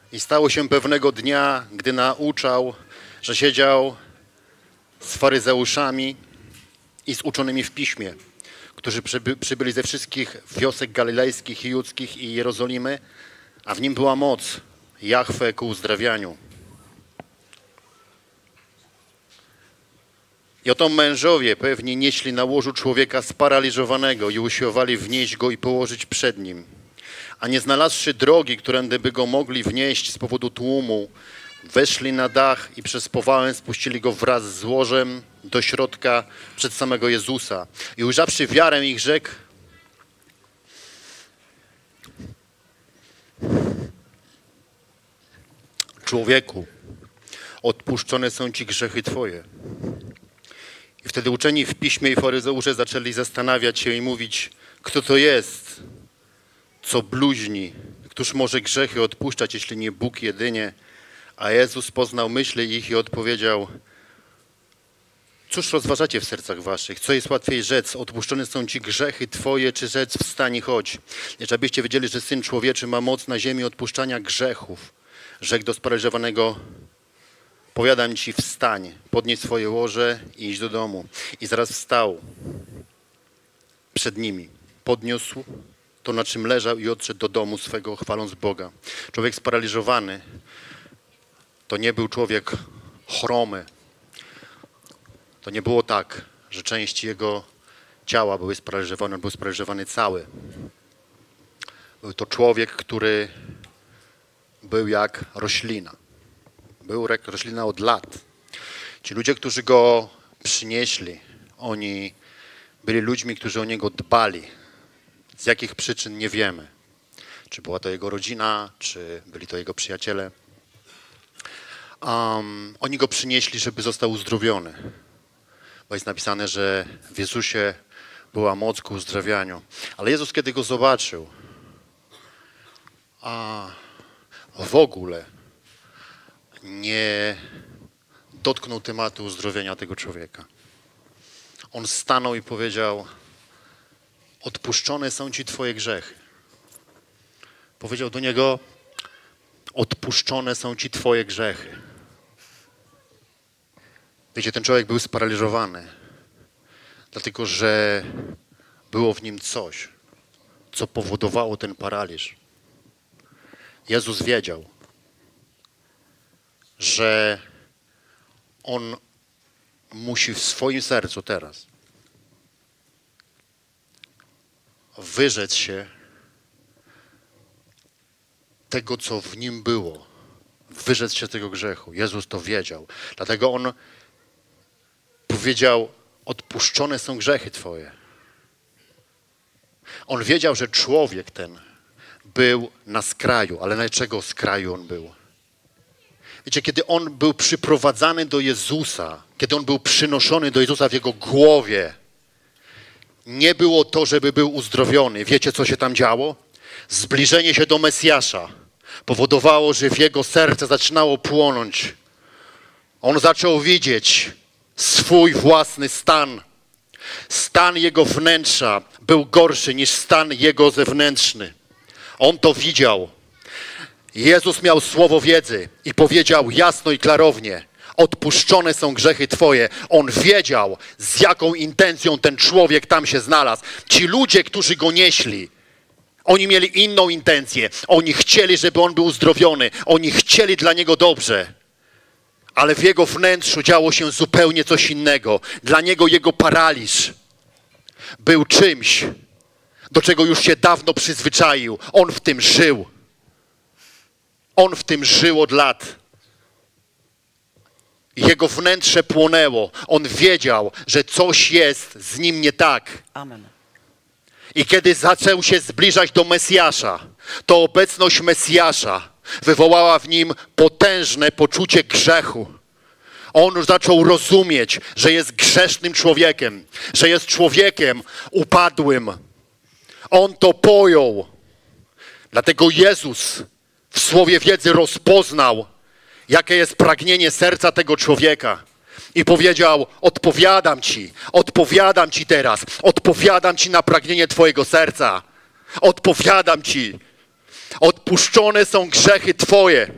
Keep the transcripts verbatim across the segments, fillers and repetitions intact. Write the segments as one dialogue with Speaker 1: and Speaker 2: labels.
Speaker 1: I stało się pewnego dnia, gdy nauczał, że siedział z faryzeuszami i z uczonymi w piśmie, którzy przyby, przybyli ze wszystkich wiosek galilejskich i judzkich i Jerozolimy, a w nim była moc Jahwe ku uzdrawianiu. I oto mężowie pewnie nieśli na łożu człowieka sparaliżowanego i usiłowali wnieść go i położyć przed nim. A nie znalazłszy drogi, którędy by go mogli wnieść z powodu tłumu, weszli na dach i przez powałę spuścili go wraz z łożem do środka przed samego Jezusa. I ujrzawszy wiarę ich, rzekł: człowieku, odpuszczone są ci grzechy twoje. I wtedy uczeni w piśmie i faryzeusze zaczęli zastanawiać się i mówić: kto to jest, co bluźni? Któż może grzechy odpuszczać, jeśli nie Bóg jedynie? A Jezus poznał myśli ich i odpowiedział: cóż rozważacie w sercach waszych? Co jest łatwiej rzec? Odpuszczone są ci grzechy twoje, czy rzec wstań i chodź? Lecz abyście wiedzieli, że Syn Człowieczy ma moc na ziemi odpuszczania grzechów. Rzekł do sparaliżowanego: powiadam ci, wstań, podnieś swoje łoże i idź do domu. I zaraz wstał przed nimi. Podniósł to, na czym leżał, i odszedł do domu swego, chwaląc Boga. Człowiek sparaliżowany to nie był człowiek chromy. To nie było tak, że części jego ciała były sparaliżowane, on był sparaliżowany cały. Był to człowiek, który był jak roślina. Był jak roślina od lat. Ci ludzie, którzy go przynieśli, oni byli ludźmi, którzy o niego dbali. Z jakich przyczyn nie wiemy. Czy była to jego rodzina, czy byli to jego przyjaciele. Um, oni go przynieśli, żeby został uzdrowiony. Bo jest napisane, że w Jezusie była moc ku uzdrawianiu. Ale Jezus, kiedy go zobaczył, a w ogóle nie dotknął tematu uzdrowienia tego człowieka. On stanął i powiedział: odpuszczone są ci twoje grzechy. Powiedział do niego: odpuszczone są ci twoje grzechy. Wiecie, ten człowiek był sparaliżowany, dlatego że było w nim coś, co powodowało ten paraliż. Jezus wiedział, że on musi w swoim sercu teraz wyrzec się tego, co w nim było. Wyrzec się tego grzechu. Jezus to wiedział. Dlatego on powiedział: odpuszczone są grzechy twoje. On wiedział, że człowiek ten był na skraju, ale na czego skraju on był? Wiecie, kiedy on był przyprowadzany do Jezusa, kiedy on był przynoszony do Jezusa w jego głowie, nie było to, żeby był uzdrowiony. Wiecie, co się tam działo? Zbliżenie się do Mesjasza powodowało, że w jego serce zaczynało płonąć. On zaczął widzieć swój własny stan. Stan jego wnętrza był gorszy niż stan jego zewnętrzny. On to widział. Jezus miał słowo wiedzy i powiedział jasno i klarownie: odpuszczone są grzechy twoje. On wiedział, z jaką intencją ten człowiek tam się znalazł. Ci ludzie, którzy go nieśli, oni mieli inną intencję. Oni chcieli, żeby on był uzdrowiony. Oni chcieli dla niego dobrze. Ale w jego wnętrzu działo się zupełnie coś innego. Dla niego jego paraliż był czymś, do czego już się dawno przyzwyczaił. On w tym żył. On w tym żył od lat. Jego wnętrze płonęło. On wiedział, że coś jest z nim nie tak.
Speaker 2: Amen.
Speaker 1: I kiedy zaczął się zbliżać do Mesjasza, to obecność Mesjasza wywołała w nim potężne poczucie grzechu. On już zaczął rozumieć, że jest grzesznym człowiekiem, że jest człowiekiem upadłym. On to pojął. Dlatego Jezus w słowie wiedzy rozpoznał, jakie jest pragnienie serca tego człowieka. I powiedział: odpowiadam ci, odpowiadam ci teraz, odpowiadam ci na pragnienie twojego serca. Odpowiadam ci. Odpuszczone są grzechy twoje.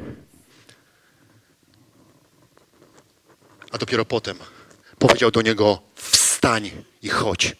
Speaker 1: A dopiero potem powiedział do niego: wstań i chodź.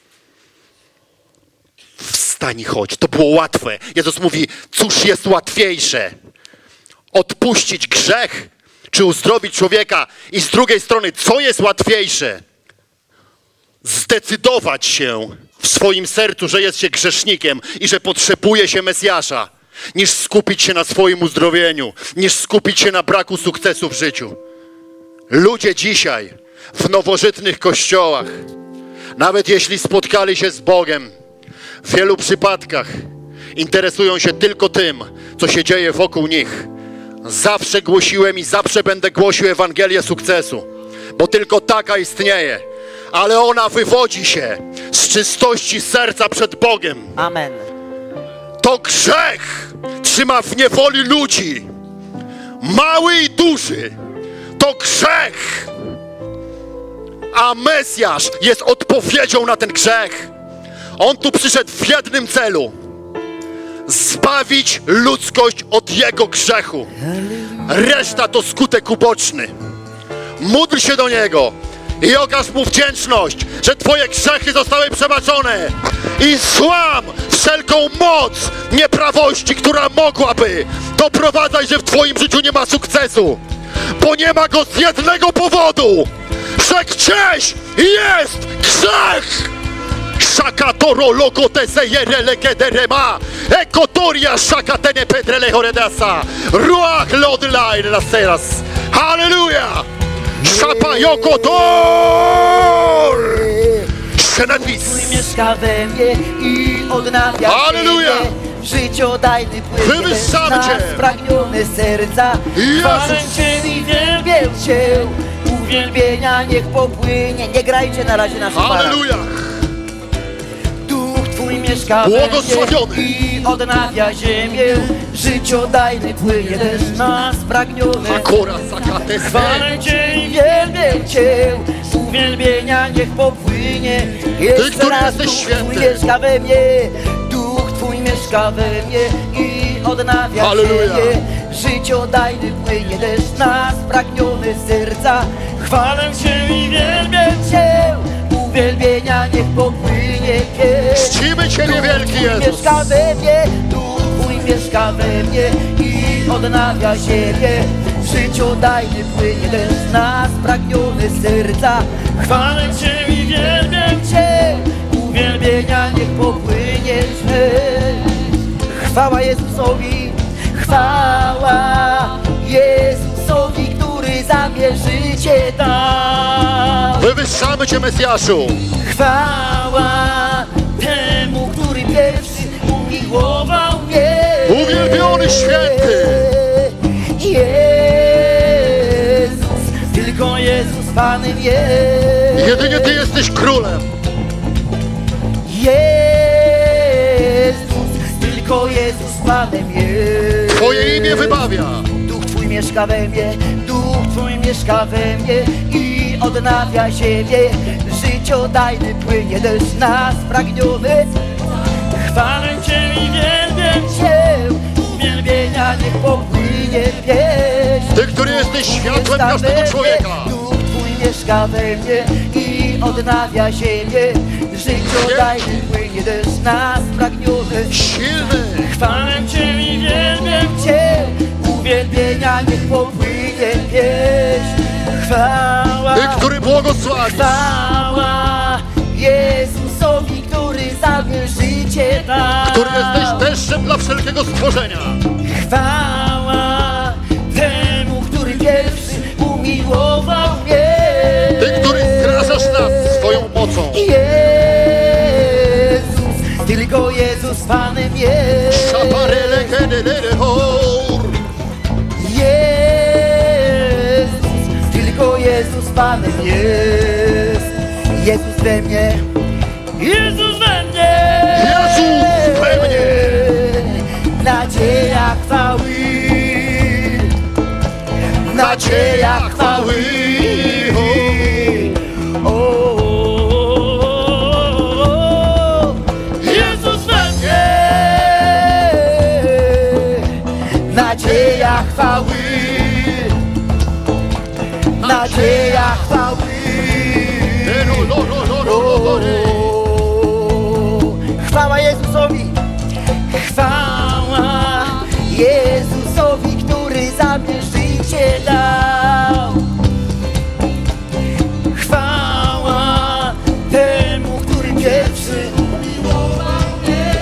Speaker 1: Wstań i chodź. To było łatwe. Jezus mówi: cóż jest łatwiejsze? Odpuścić grzech, czy uzdrowić człowieka? I z drugiej strony, co jest łatwiejsze? Zdecydować się w swoim sercu, że jest się grzesznikiem i że potrzebuje się Mesjasza, niż skupić się na swoim uzdrowieniu, niż skupić się na braku sukcesu w życiu. Ludzie dzisiaj w nowożytnych kościołach, nawet jeśli spotkali się z Bogiem, w wielu przypadkach interesują się tylko tym, co się dzieje wokół nich. Zawsze głosiłem i zawsze będę głosił Ewangelię sukcesu, bo tylko taka istnieje, ale ona wywodzi się z czystości serca przed Bogiem.
Speaker 2: Amen.
Speaker 1: To grzech trzyma w niewoli ludzi, mały i duży. To grzech, a Mesjasz jest odpowiedzią na ten grzech. On tu przyszedł w jednym celu: zbawić ludzkość od jego grzechu. Reszta to skutek uboczny. Módl się do Niego i okaż Mu wdzięczność, że twoje grzechy zostały przebaczone, i złam wszelką moc nieprawości, która mogłaby doprowadzać, że w twoim życiu nie ma sukcesu, bo nie ma go z jednego powodu, że gdzieś jest grzech. Szakatoro lokotese jerele kederema ekotoria szakatene pedrele horedasa ruach lodlain las teraz. Halleluja! Szapa jokotor! Szenadwis!
Speaker 2: Mieszka we mnie i odnawia
Speaker 1: Halleluja!
Speaker 2: Życiodajny płyn
Speaker 1: Wywyższamy
Speaker 2: nas
Speaker 1: Cię!
Speaker 2: spragnione serca. Chwalę Cię i wielbię Cię. Uwielbienia niech popłynie. Nie grajcie na razie na szparach.
Speaker 1: Halleluja!
Speaker 2: Duch Twój mieszka we
Speaker 1: Błogosławiony!
Speaker 2: mnie i odnawia ziemię. Życiodajny płynie deszcz nas spragnione.
Speaker 1: Akora sakatese!
Speaker 2: Chwalę Cię i wielbię Cię. Uwielbienia niech popłynie. Jeszcze
Speaker 1: który
Speaker 2: raz
Speaker 1: jesteś
Speaker 2: Duch
Speaker 1: święty.
Speaker 2: Twój mieszka we mnie. Duch Twój mieszka we mnie i odnawia
Speaker 1: Halleluja.
Speaker 2: ziemię. Życiodajny płynie deszcz na spragnione serca. Chwalę Cię i wielbię Cię. Uwielbienia niech popłynie pieśń.
Speaker 1: Czcimy Ciebie, wielki Jezus!
Speaker 2: Mieszka we mnie, Duch Twój mieszka we mnie i odnawia ziemię. Życiodajny płynie deszcz na spragnione serca. Chwalę Cię i wielbię Cię. Uwielbienia niech popłynie pieśń. Chwała Jezusowi, chwała Jezusowi, który za mnie życie dał.
Speaker 1: Wywyższamy Cię, Mesjaszu!
Speaker 2: Chwała temu, który pierwszy umiłował mnie.
Speaker 1: Uwielbiony święty!
Speaker 2: Jezus, tylko Jezus Panem jest.
Speaker 1: Jedynie Ty jesteś królem!
Speaker 2: Jezus, tylko Jezus Panem jest.
Speaker 1: Twoje imię wybawia!
Speaker 2: Duch Twój mieszka we mnie, Duch Twój mieszka we mnie i odnawia ziemię. Życiodajny płynie deszcz na spragniony. Chwalę Cię i wielbię Cię. Uwielbienia niech popłynie pieśń.
Speaker 1: Ty, który jesteś światłem każdego człowieka!
Speaker 2: Duch Twój mieszka we mnie i odnawia ziemię. Życiodajny płynie deszcz na spragniony.
Speaker 1: Silny!
Speaker 2: Chwalę Cię i wielbię Cię. Uwielbienia niech popłynie pieśń. Chwała,
Speaker 1: Ty, który błogosławisz!
Speaker 2: chwała Jezusowi, który za mnie życie dał.
Speaker 1: Który jesteś deszczem dla wszelkiego stworzenia!
Speaker 2: Chwała temu, który pierwszy umiłował mnie.
Speaker 1: Ty, który zrażasz nas swoją mocą!
Speaker 2: Jezus, tylko Jezus Panem jest.
Speaker 1: Szaparele kedelele hor!
Speaker 2: Jezus, tylko Jezus Panem jest. Jezus we mnie, Jezus we mnie,
Speaker 1: Jezus we mnie.
Speaker 2: Nadzieja chwały, nadzieja chwały. O, o, o, Jezus we mnie, nadzieja chwały, nadzieja chwały. O, chwała Jezusowi, chwała Jezusowi, który za mnie życie dał. Chwała temu, który pierwszy umiłował mnie.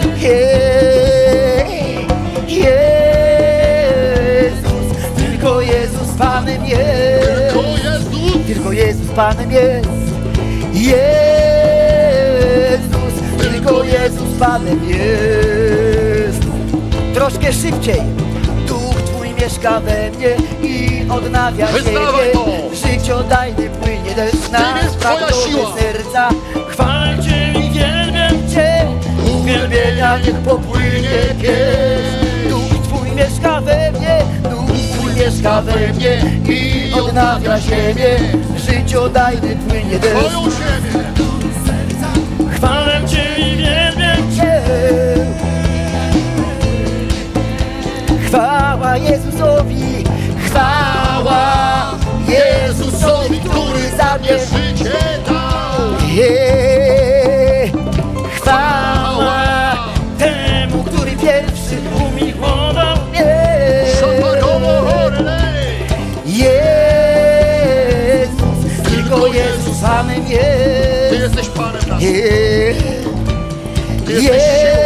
Speaker 2: Jezus, tylko Jezus Panem jest. Tylko Jezus Panem jest. Jezus, tylko Jezus Panem jest. Troszkę szybciej. Duch Twój mieszka we mnie i odnawia siebie. Życiodajny płynie deszcz na spragnione serca. Chwalę Cię i wielbiam Cię, uwielbienia niech popłynie pieśń. Duch Twój mieszka we mnie, Duch Twój mieszka we mnie i odnawia siebie. Życiodajny płynie deszcz. Chwalę Cię i wielbiam Cię. Chwała Jezusowi, chwała Jezusowi, który za mnie życie dał. Yeah. Chwała temu, który pierwszy umiłował mnie. Jezus, tylko Jezus Panem jest.
Speaker 1: Ty jesteś Panem naszym.
Speaker 2: Yeah. Jezus,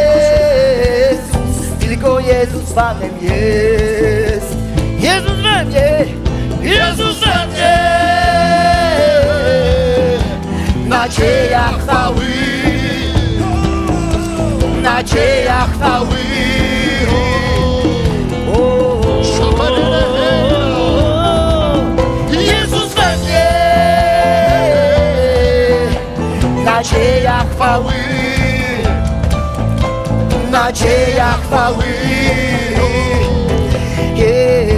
Speaker 2: tylko Jezus Panem jest. Jezus we mnie, Jezus we mnie. Nadzieja chwały, nadzieja chwały. O, Jezus we mnie. Nadzieja chwały, nadzieja chwały. Yeah.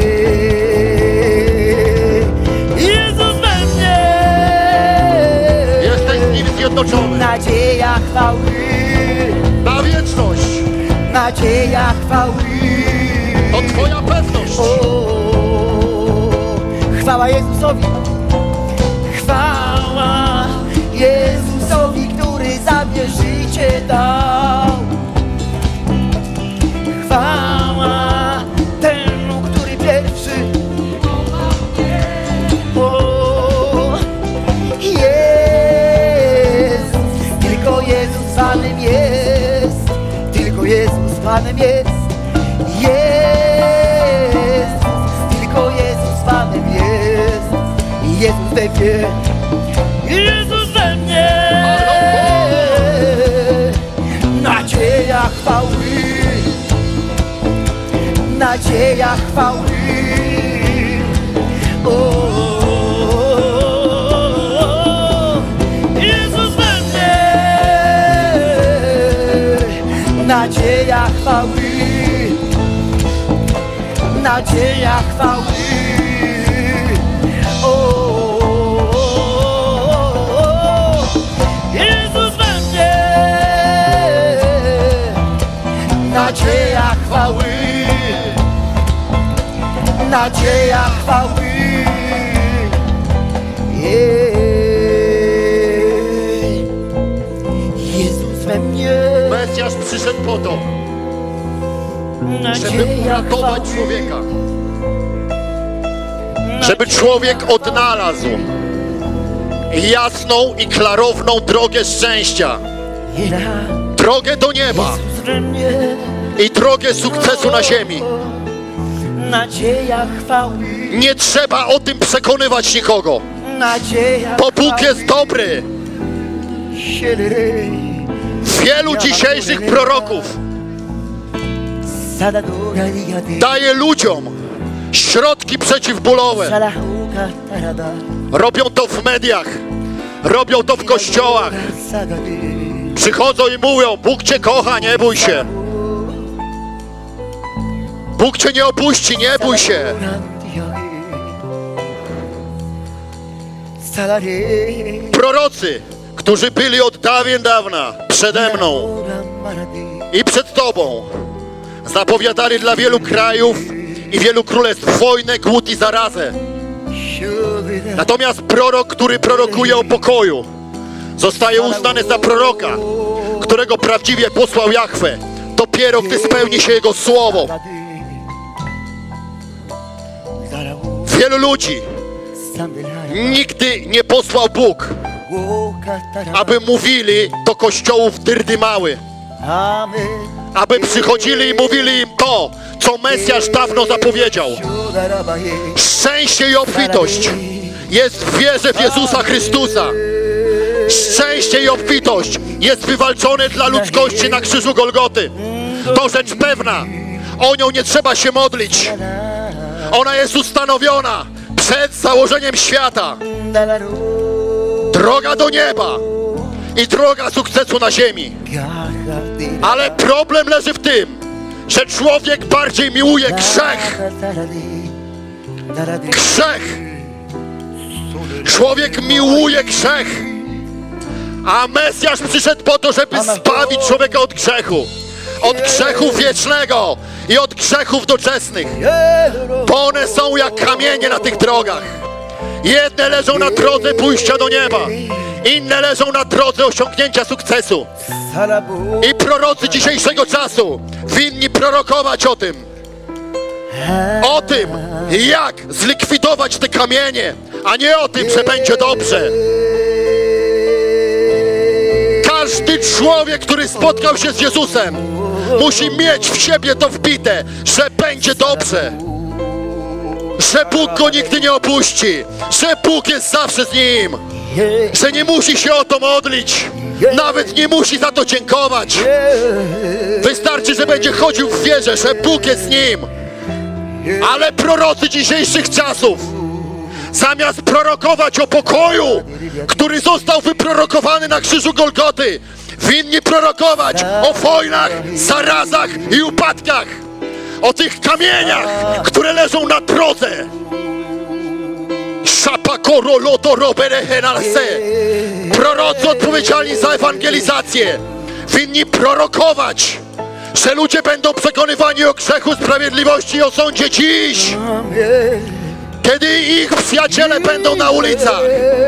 Speaker 2: Jezus we mnie.
Speaker 1: Jesteś z Nim zjednoczony.
Speaker 2: Nadzieja chwały,
Speaker 1: Na wieczność.
Speaker 2: nadzieja chwały.
Speaker 1: To Twoja pewność.
Speaker 2: O, chwała Jezusowi, chwała Jezusowi, który za mnie życie dał. Chwała temu, który pierwszy. O, Jezus, tylko Jezus Panem jest. Tylko Jezus Panem jest. Jezus, tylko Jezus Panem jest. Jezus we mnie, Jezus we mnie. Nadzieja chwały, nadzieja chwały. O, Jezus we mnie. Nadzieja chwały, nadzieja chwały. O, Jezus we mnie. Nadzieja chwały, nadzieja chwały. Yeah. Jezus we mnie.
Speaker 1: Mesjasz przyszedł po to, żeby
Speaker 2: Nadzieja
Speaker 1: uratować
Speaker 2: chwały.
Speaker 1: człowieka. Żeby człowiek odnalazł jasną i klarowną drogę szczęścia. Drogę do nieba
Speaker 2: Jezus we mnie.
Speaker 1: i drogę sukcesu na ziemi.
Speaker 2: Nadzieja chwały,
Speaker 1: Nie trzeba o tym przekonywać nikogo,
Speaker 2: nadzieja
Speaker 1: bo Bóg
Speaker 2: chwały.
Speaker 1: jest dobry. Wielu dzisiejszych proroków daje ludziom środki przeciwbólowe. Robią to w mediach, robią to w kościołach. Przychodzą i mówią: Bóg Cię kocha, nie bój się. Bóg Cię nie opuści, nie bój się. Prorocy, którzy byli od dawien dawna przede mną i przed Tobą, zapowiadali dla wielu krajów i wielu królestw, wojnę, głód i zarazę. Natomiast prorok, który prorokuje o pokoju, zostaje uznany za proroka, którego prawdziwie posłał Jahwe, dopiero gdy spełni się jego słowo. Wielu ludzi nigdy nie posłał Bóg, aby mówili do kościołów dyrdymały, aby przychodzili i mówili im to, co Mesjasz dawno zapowiedział. Szczęście i obfitość jest w wierze w Jezusa Chrystusa. Szczęście i obfitość jest wywalczone dla ludzkości na krzyżu Golgoty. To rzecz pewna. O nią nie trzeba się modlić. Ona jest ustanowiona przed założeniem świata. Droga do nieba i droga sukcesu na ziemi. Ale problem leży w tym, że człowiek bardziej miłuje grzech. Grzech. Człowiek miłuje grzech. A Mesjasz przyszedł po to, żeby zbawić człowieka od grzechu. Od grzechu wiecznego i od grzechów doczesnych. Bo one są jak kamienie na tych drogach. Jedne leżą na drodze pójścia do nieba, inne leżą na drodze osiągnięcia sukcesu. I prorocy dzisiejszego czasu winni prorokować o tym. O tym, jak zlikwidować te kamienie, a nie o tym, że będzie dobrze. Każdy człowiek, który spotkał się z Jezusem, musi mieć w siebie to wbite, że będzie dobrze. Że Bóg go nigdy nie opuści, że Bóg jest zawsze z nim, że nie musi się o to modlić, nawet nie musi za to dziękować. Wystarczy, że będzie chodził w wierze, że Bóg jest z nim. Ale prorocy dzisiejszych czasów, zamiast prorokować o pokoju, który został wyprorokowany na krzyżu Golgoty, winni prorokować o wojnach, zarazach i upadkach. O tych kamieniach, które leżą na drodze. Prorocy odpowiedzialni za ewangelizację winni prorokować, że ludzie będą przekonywani o grzechu, sprawiedliwości i o sądzie dziś, kiedy ich przyjaciele będą na ulicach.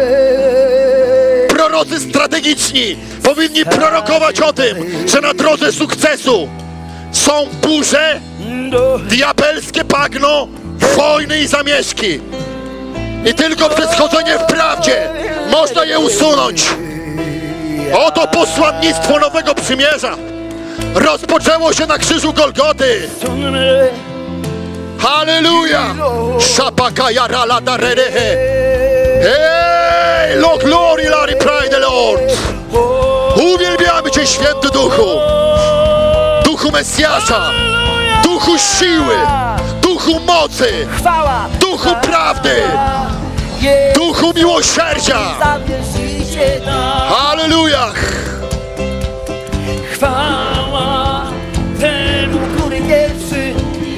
Speaker 1: Prorocy strategiczni powinni prorokować o tym, że na drodze sukcesu są burze, diabelskie bagno, wojny i zamieszki. I tylko przez chodzenie w prawdzie można je usunąć. Oto posłannictwo Nowego Przymierza rozpoczęło się na krzyżu Golgoty. Halleluja! Szapaka jarala darerehe. Hej, lo glory, lari praise the Lord. Uwielbiamy Cię, Święty Duchu. Duchu Mesjasza, Duchu siły, Duchu mocy, Duchu prawdy, Duchu miłosierdzia. Halleluja!
Speaker 2: Chwała temu, który pierwszy.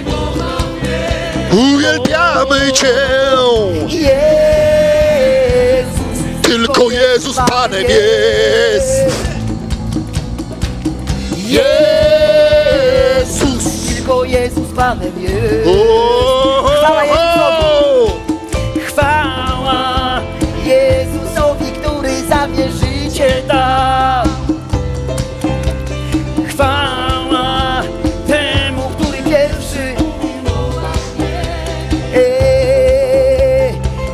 Speaker 1: Uwielbiamy Cię.
Speaker 2: Jezus,
Speaker 1: tylko Jezus Panem jest. Jezus,
Speaker 2: tylko Jezus Panem jest.
Speaker 1: O,
Speaker 2: Chwała Jezusowi. Chwała Jezusowi, który za mnie życie dał. Chwała temu, który pierwszy. Eee,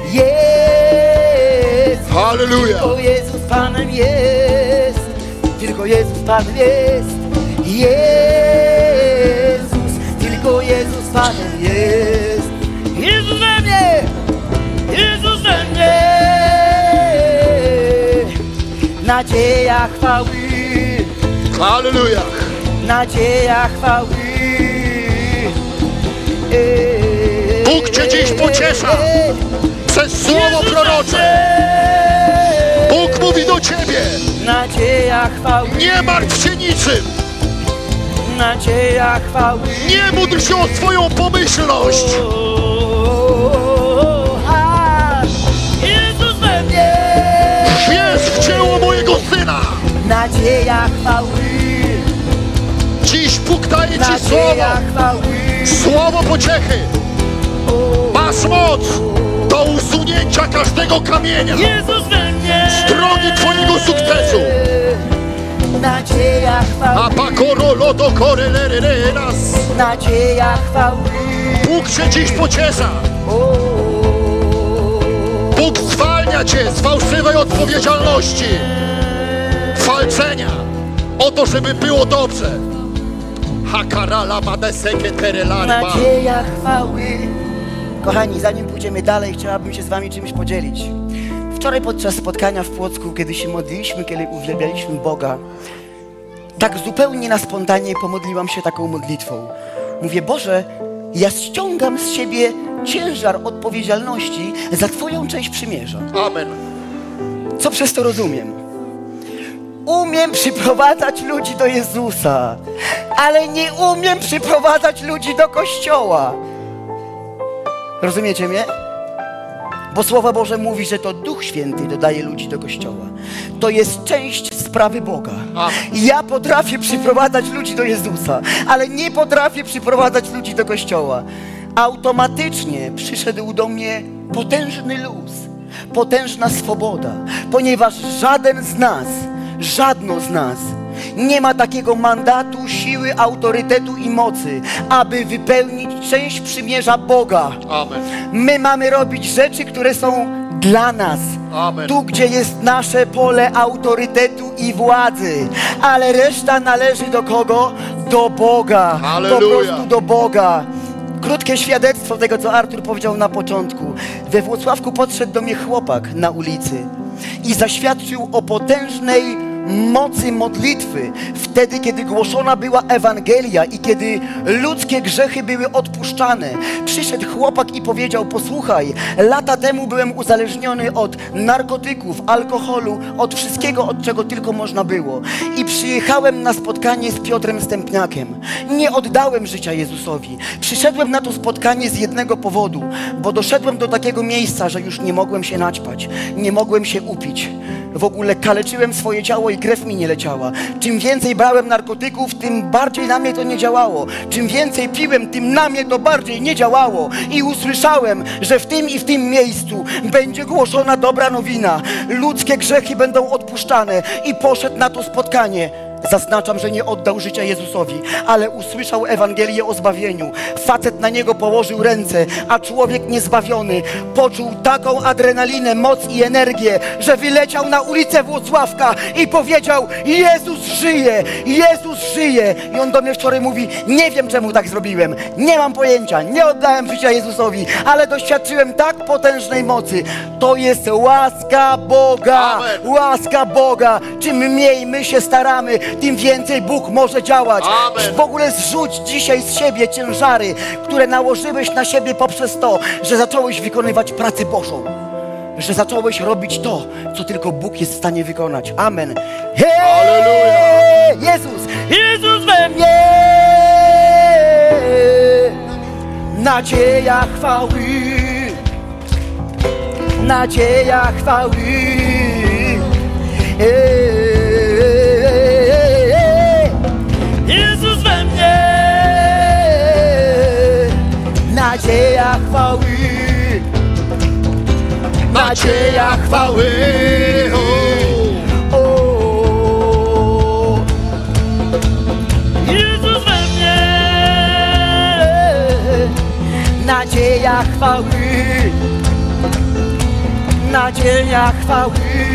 Speaker 2: Jezus,
Speaker 1: halleluja.
Speaker 2: tylko Jezus Panem jest. Tylko Jezus Panem jest. Jezus, tylko Jezus Panem jest. Jezus we mnie, Jezus we mnie. Nadzieja chwały,
Speaker 1: Halleluja.
Speaker 2: nadzieja chwały. Eee,
Speaker 1: Bóg Cię dziś pociesza przez słowo prorocze. Bóg mówi do Ciebie:
Speaker 2: nadzieja chwały,
Speaker 1: nie martw się niczym.
Speaker 2: nadzieja chwały.
Speaker 1: Nie módl się o swoją pomyślność.
Speaker 2: A, Jezus we mnie.
Speaker 1: Wierz w dzieło mojego Syna.
Speaker 2: Nadzieja chwały,
Speaker 1: Dziś Bóg daje Ci
Speaker 2: nadzieja
Speaker 1: słowo.
Speaker 2: chwały.
Speaker 1: Słowo pociechy. moc do usunięcia każdego kamienia
Speaker 2: Jezus we mnie.
Speaker 1: z drogi twojego sukcesu.
Speaker 2: Nadzieja chwały,
Speaker 1: Apakoro do korylereras.
Speaker 2: nadzieja chwały.
Speaker 1: Bóg cię dziś pociesza.
Speaker 2: O,
Speaker 1: Bóg zwalnia cię z fałszywej odpowiedzialności, walczenia o to, żeby było dobrze. Hakarala madeseke terelarba.
Speaker 2: nadzieja chwały. Kochani, zanim pójdziemy dalej, chciałabym się z wami czymś podzielić. Wczoraj podczas spotkania w Płocku, kiedy się modliliśmy, kiedy uwielbialiśmy Boga, tak zupełnie na spontanie pomodliłam się taką modlitwą. Mówię, Boże, ja ściągam z siebie ciężar odpowiedzialności za Twoją część przymierza.
Speaker 1: Amen.
Speaker 2: Co przez to rozumiem? Umiem przyprowadzać ludzi do Jezusa, ale nie umiem przyprowadzać ludzi do Kościoła. Rozumiecie mnie? Bo Słowo Boże mówi, że to Duch Święty dodaje ludzi do Kościoła. To jest część sprawy Boga.
Speaker 1: Amen.
Speaker 2: Ja potrafię przyprowadzać ludzi do Jezusa, ale nie potrafię przyprowadzać ludzi do Kościoła. Automatycznie przyszedł do mnie potężny luz, potężna swoboda, ponieważ żaden z nas, żadno z nas nie ma takiego mandatu, siły, autorytetu i mocy, aby wypełnić część przymierza Boga.
Speaker 1: Amen.
Speaker 2: My mamy robić rzeczy, które są dla nas.
Speaker 1: Amen.
Speaker 2: Tu, gdzie jest nasze pole autorytetu i władzy. Ale reszta należy do kogo? Do Boga.
Speaker 1: Halleluja.
Speaker 2: Po prostu do Boga. Krótkie świadectwo tego, co Artur powiedział na początku. We Włocławku podszedł do mnie chłopak na ulicy i zaświadczył o potężnej mocy modlitwy wtedy, kiedy głoszona była Ewangelia i kiedy ludzkie grzechy były odpuszczane. Przyszedł chłopak i powiedział, posłuchaj, lata temu byłem uzależniony od narkotyków, alkoholu, od wszystkiego, od czego tylko można było. I przyjechałem na spotkanie z Piotrem Stępniakiem. Nie oddałem życia Jezusowi. Przyszedłem na to spotkanie z jednego powodu, bo doszedłem do takiego miejsca, że już nie mogłem się naćpać, nie mogłem się upić. W ogóle kaleczyłem swoje ciało i krew mi nie leciała. Czym więcej brałem narkotyków, tym bardziej na mnie to nie działało. Czym więcej piłem, tym na mnie to bardziej nie działało. I usłyszałem, że w tym i w tym miejscu będzie głoszona dobra nowina. Ludzkie grzechy będą odpuszczane. I poszedł na to spotkanie. Zaznaczam, że nie oddał życia Jezusowi, ale usłyszał Ewangelię o zbawieniu. Facet na niego położył ręce, a człowiek niezbawiony poczuł taką adrenalinę, moc i energię, że wyleciał na ulicę Włocławka i powiedział, Jezus żyje, Jezus żyje. I on do mnie wczoraj mówi, nie wiem czemu tak zrobiłem, nie mam pojęcia, nie oddałem życia Jezusowi, ale doświadczyłem tak potężnej mocy. To jest łaska Boga,
Speaker 1: Amen.
Speaker 2: łaska Boga. Czym mniej my się staramy, tym więcej Bóg może działać.
Speaker 1: Amen.
Speaker 2: W ogóle zrzuć dzisiaj z siebie ciężary, które nałożyłeś na siebie poprzez to, że zacząłeś wykonywać pracę Bożą. Że zacząłeś robić to, co tylko Bóg jest w stanie wykonać. Amen. Hej!
Speaker 1: Alleluja!
Speaker 2: Jezus! Jezus we mnie! Nadzieja chwały! Nadzieja chwały! Ej! Jezus we mnie, nadzieja chwały,
Speaker 1: Nadzieja chwały.
Speaker 2: o, o. Jezus we mnie, nadzieja chwały, nadzieja chwały,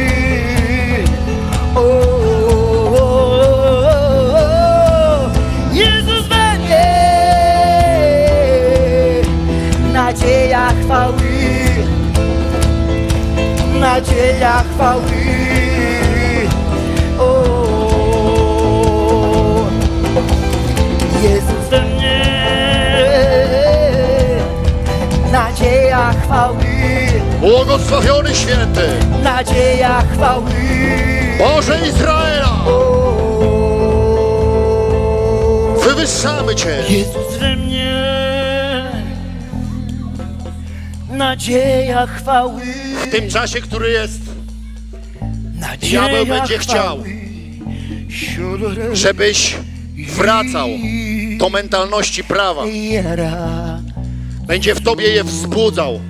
Speaker 2: o, o, o. Jezus we mnie, nadzieja chwały, nadzieja chwały, o, Jezus we mnie, nadzieja chwały,
Speaker 1: Błogosławiony święty,
Speaker 2: nadzieja chwały,
Speaker 1: Boże Izraela,
Speaker 2: o,
Speaker 1: wywyższamy Cię.
Speaker 2: Jezus we mnie, nadzieja chwały,
Speaker 1: W tym czasie, który jest,
Speaker 2: nadzieja
Speaker 1: diabeł będzie chciał,
Speaker 2: chwały,
Speaker 1: żebyś wracał do mentalności prawa, Będzie w tobie je wzbudzał.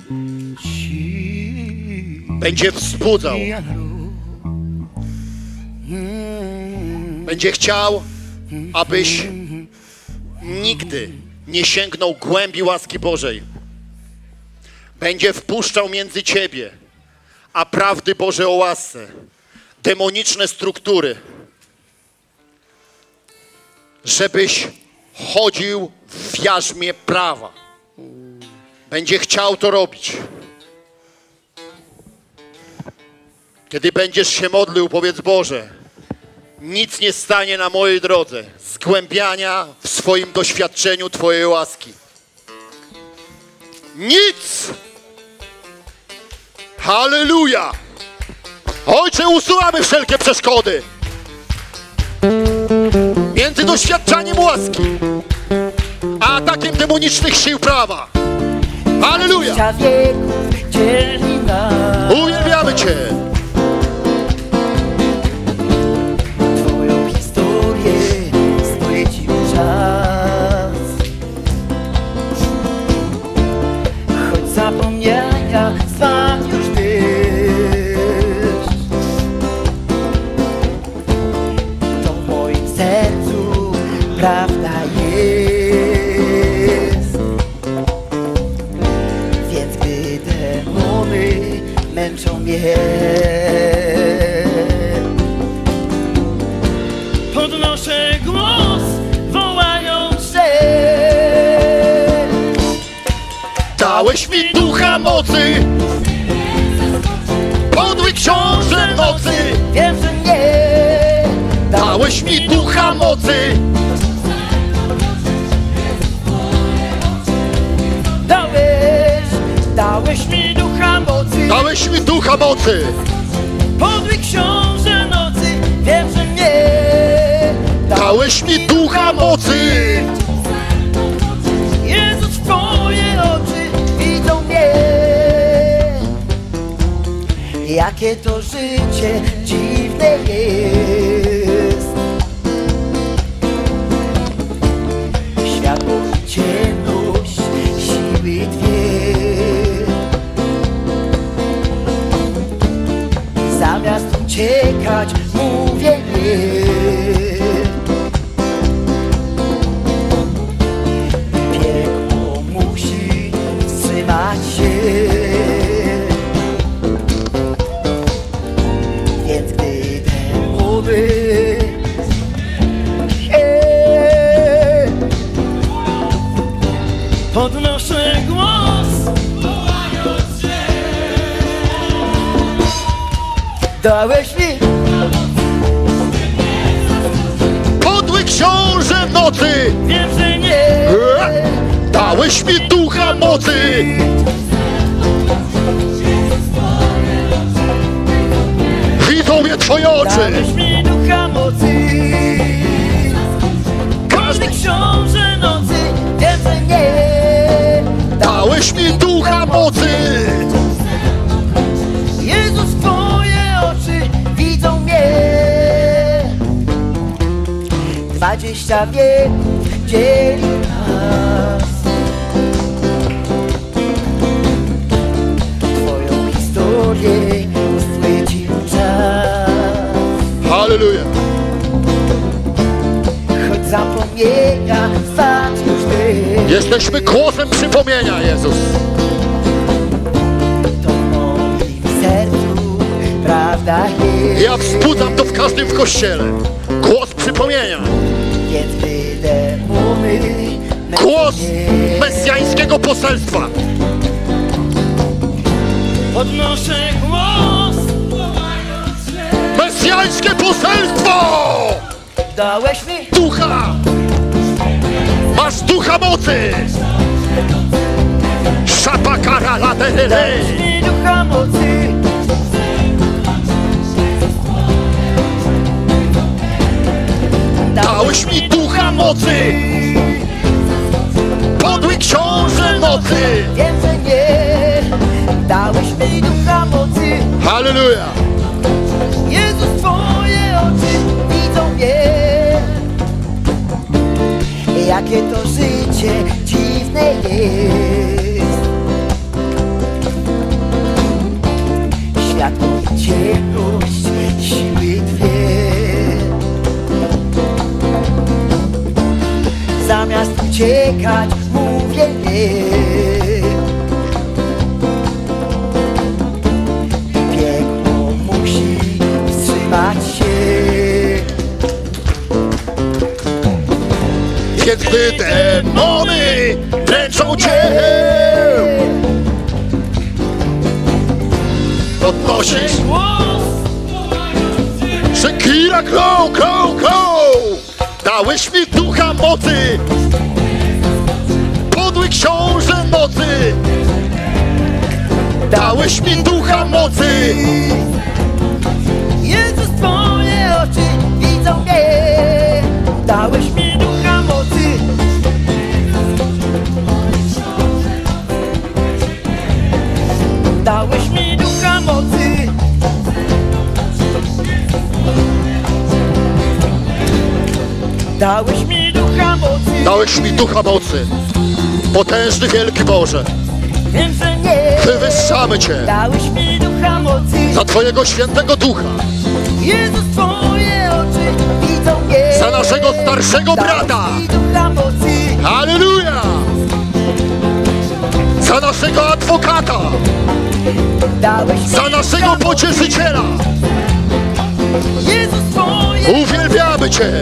Speaker 1: Będzie wzbudzał. Będzie chciał, abyś nigdy nie sięgnął głębi łaski Bożej. Będzie wpuszczał między ciebie a prawdy Boże o łasce demoniczne struktury, żebyś chodził w jarzmie prawa. Będzie chciał to robić. Kiedy będziesz się modlił, powiedz: Boże, nic nie stanie na mojej drodze zgłębiania w swoim doświadczeniu Twojej łaski. Nic! Halleluja! Ojcze, usuwamy wszelkie przeszkody między doświadczaniem łaski a atakiem demonicznych sił prawa. Halleluja! Uwielbiamy Cię!
Speaker 2: Twoją historię stoi Ci czas. Choć zapomnienia spadł już deszcz, to w moim sercu prawda jest. Więc gdy demony męczą mnie, podnoszę głos, wołając, że
Speaker 1: Dałeś mi ducha mocy, podły książę nocy.
Speaker 2: wiem, że nie.
Speaker 1: Dałeś mi ducha mocy,
Speaker 2: Dałeś, dałeś mi ducha mocy,
Speaker 1: dałeś mi ducha mocy.
Speaker 2: podły książę nocy. Wiem, że nie.
Speaker 1: Dałeś mi ducha mocy.
Speaker 2: Jezus, Twoje oczy widzą mnie. Jakie to życie dziwne jest. Światło i ciemność, siły dwie. Zamiast uciekać, mówię nie. Piekło musi wstrzymać się. Więc gdy demony e, podnoszę głos, dałeś mi
Speaker 1: Podły książę nocy,
Speaker 2: wiem, że nie.
Speaker 1: dałeś mi ducha mocy. Widzą mnie Twoje oczy.
Speaker 2: Dałeś mi ducha mocy, każdy książę nocy, wiem, że nie.
Speaker 1: Dałeś mi ducha mocy.
Speaker 2: Jezus, Twoje oczy widzą mnie. Dwadzieścia wieków dzieli nas. Twoją historię chwycił czas.
Speaker 1: Halleluja.
Speaker 2: Choć zapomnienia spadł już deszcz,
Speaker 1: Jesteśmy głosem przypomnienia, Jezus.
Speaker 2: to w moim sercu prawda jest.
Speaker 1: Ja wzbudzam to w każdym w kościele. Głos przypomnienia.
Speaker 2: Więc gdy demony
Speaker 1: Głos
Speaker 2: mnie,
Speaker 1: mesjańskiego poselstwa.
Speaker 2: podnoszę głos,
Speaker 1: Mesjańskie poselstwo!
Speaker 2: dałeś mi
Speaker 1: Ducha! Masz ducha mocy! Szapakara ladelele!
Speaker 2: mi ducha mocy.
Speaker 1: Dałeś mi ducha mocy! Podły książę nocy!
Speaker 2: Wiem, że nie. Dałeś mi ducha mocy.
Speaker 1: Halleluja!
Speaker 2: Jezus, Twoje oczy widzą mnie. Jakie to życie życie dziwne jest. Światło i ciemność, siły dwie. Zamiast uciekać, mówię nie. Piekło musi wstrzymać się.
Speaker 1: Więc gdy demony dręczą cię, podnosisz Shakira, glow, glow, glow. Dałeś mi ducha mocy, podły książę nocy. Dałeś mi ducha mocy.
Speaker 2: Jezus, twoje oczy widzą mnie. Dałeś mi ducha mocy. Dałeś mi ducha mocy. Dałeś mi ducha mocy.
Speaker 1: Dałeś mi ducha mocy. Potężny, wielki Boże.
Speaker 2: Wiem, że nie.
Speaker 1: Wywyższamy Cię
Speaker 2: Dałeś mi ducha mocy.
Speaker 1: za Twojego świętego ducha,
Speaker 2: Jezus, twoje oczy widzą mnie.
Speaker 1: za naszego starszego brata.
Speaker 2: Dałeś mi ducha mocy.
Speaker 1: Halleluja! Za naszego adwokata,
Speaker 2: Dałeś mi
Speaker 1: za naszego
Speaker 2: ducha
Speaker 1: pocieszyciela.
Speaker 2: mocy. Jezus, twoje.
Speaker 1: Uwielbiamy Cię.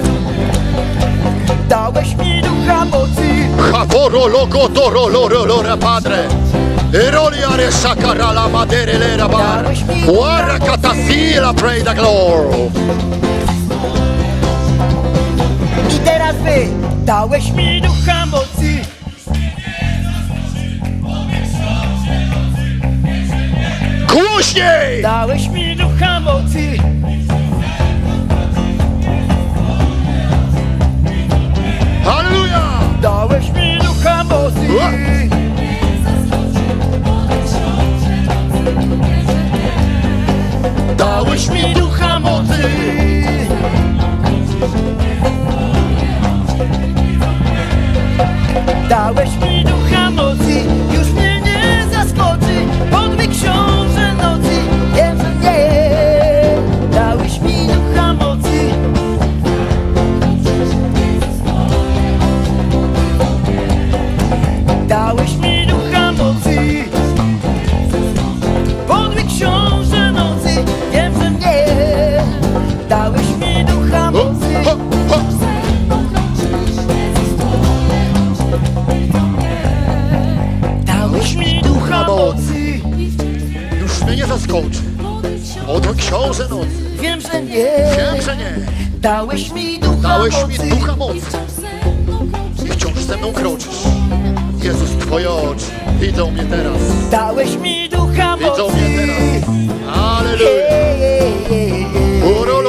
Speaker 2: Dałeś mi ducha mocy.
Speaker 1: Javoro logo toro loro lora padre. Eroliare sakarala madere lera bar. Guarda catasila pray the glory.
Speaker 2: I teraz wy. Dałeś mi ducha mocy.
Speaker 1: Głośniej!
Speaker 2: Dałeś mi ducha mocy.
Speaker 1: Halleluja!
Speaker 2: Dałeś mi ducha mocy.
Speaker 1: Ua!
Speaker 2: Dałeś mi ducha mocy. Dałeś mi ducha mocy. Już mnie nie zaskoczy podły książę nocy. Wiem, że nie. Dałeś mi ducha mocy. Dałeś mi ducha mocy. Podły książę nocy. Wiem, że nie. Dałeś mi ducha
Speaker 1: Ho,
Speaker 2: mocy.
Speaker 1: ho, ho.
Speaker 2: Dałeś mi ducha mocy.
Speaker 1: Już mnie nie zaskoczy. Oto książę nocy.
Speaker 2: Wiem, że nie.
Speaker 1: Wiem, że nie.
Speaker 2: Dałeś mi ducha
Speaker 1: Dałeś
Speaker 2: mocy.
Speaker 1: mi ducha mocy. I wciąż ze mną kroczysz. Jezus, Twoje oczy widzą mnie teraz.
Speaker 2: Dałeś mi ducha mocy.
Speaker 1: Widzą mnie teraz. Halleluja.
Speaker 2: Hey, hey, hey, hey.
Speaker 1: Urolo.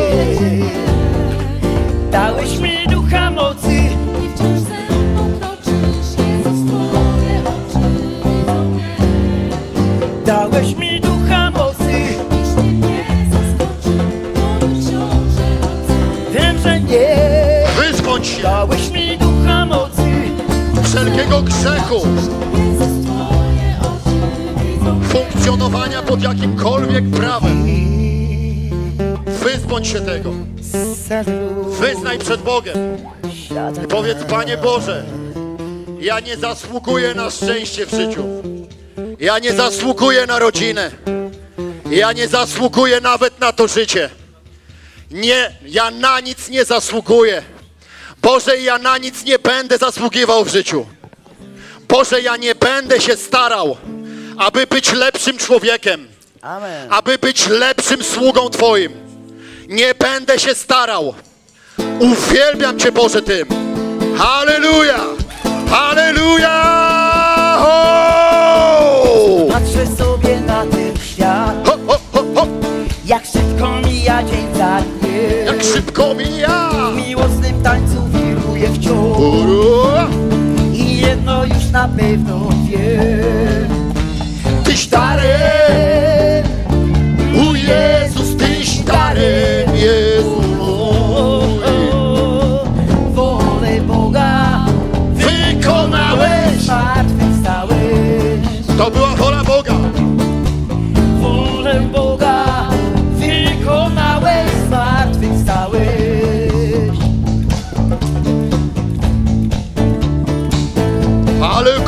Speaker 2: Dałeś mi ducha mocy.
Speaker 3: I wciąż ze mną kroczysz, Jezus, Twoje oczy widzą mnie.
Speaker 2: Dałeś mi ducha mocy.
Speaker 3: Niż mnie nie zaskoczy, podły książę nocy.
Speaker 2: Wiem, że nie.
Speaker 1: Wyzbądź się
Speaker 2: Dałeś mi ducha mocy.
Speaker 1: wszelkiego grzechu,
Speaker 3: Jezus, Twoje oczy widzą mnie.
Speaker 1: funkcjonowania pod jakimkolwiek prawem. Wyzbądź się tego. Wyznaj przed Bogiem. I powiedz: Panie Boże, ja nie zasługuję na szczęście w życiu. Ja nie zasługuję na rodzinę. Ja nie zasługuję nawet na to życie. Nie, ja na nic nie zasługuję. Boże, ja na nic nie będę zasługiwał w życiu. Boże, ja nie będę się starał, aby być lepszym człowiekiem,
Speaker 2: Amen.
Speaker 1: aby być lepszym sługą Twoim. Nie będę się starał. Uwielbiam Cię, Boże, tym. Halleluja! Halleluja! Ho!
Speaker 2: Patrzę sobie na ten świat.
Speaker 1: Ho, ho, ho, ho.
Speaker 2: Jak szybko mija dzień za dniem.
Speaker 1: Jak szybko mija!
Speaker 2: W miłosnym tańcu wiruje wciąż.
Speaker 1: Uru!
Speaker 2: I jedno już na pewno wiem.
Speaker 1: Tyś darem, u Jezus, Tyś darem, Jezu.
Speaker 2: Wolę Boga
Speaker 1: Wykonać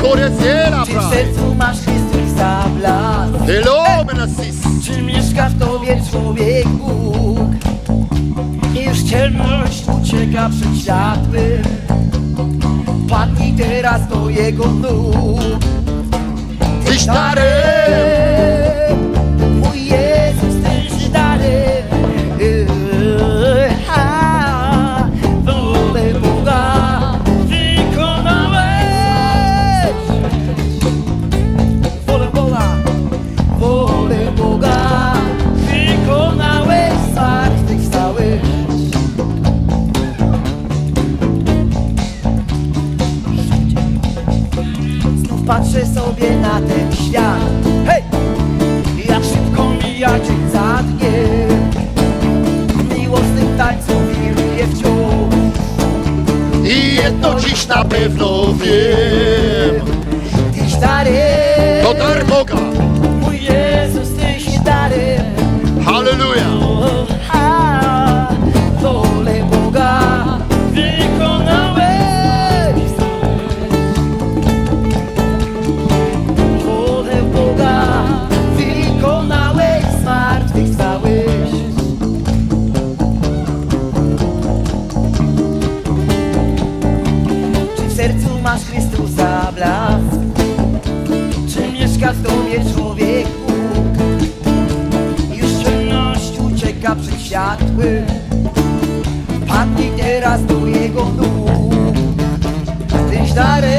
Speaker 1: Corezera,
Speaker 2: Czy w sercu masz Chrystusa blask?
Speaker 1: Delome nasis.
Speaker 2: Czy mieszka w tobie człowiek Bóg? I już ciemność ucieka przed światłem. Padnij teraz do Jego nóg.
Speaker 1: Tyś darem,
Speaker 2: mój Jezus, Tyś darem. Ha, wolę Boga wykonałeś. Wolę Boga, wolę Boga wykonałeś, zmartwychwstałeś. Znów patrzę sobie na ten świat. Hej! Jak szybko mija dzień za dniem. W miłosnym tańcu wiruje wciąż.
Speaker 1: i jedno dziś na pewno wiem.
Speaker 2: Tyś darem,
Speaker 1: To dar Boga.
Speaker 2: mój Jezus, Tyś darem.
Speaker 1: Halleluja.
Speaker 2: O, a, wolę Boga wykonałeś. Wolę Boga wykonałeś, zmartwychwstałeś. Czy w sercu masz Chrystusa blask? Czy mieszka w tobie człowiek Bóg? Już ciemność ucieka przed światłem. Padnij teraz do Jego nóg. Tyś darem,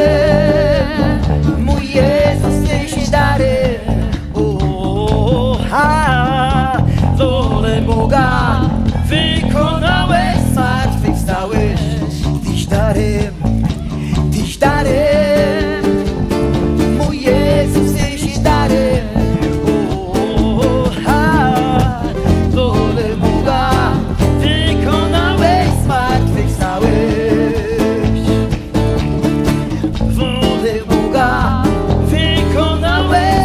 Speaker 2: mój Jezus, Tyś darem. O, ha, wolę Boga wykonałeś, zmartwychwstałeś. Tyś darem, Tyś darem, mój Jezus, Tyś darem. O, ha, wolę Boga wykonałeś, zmartwychwstałeś. Wolę Boga wykonałeś.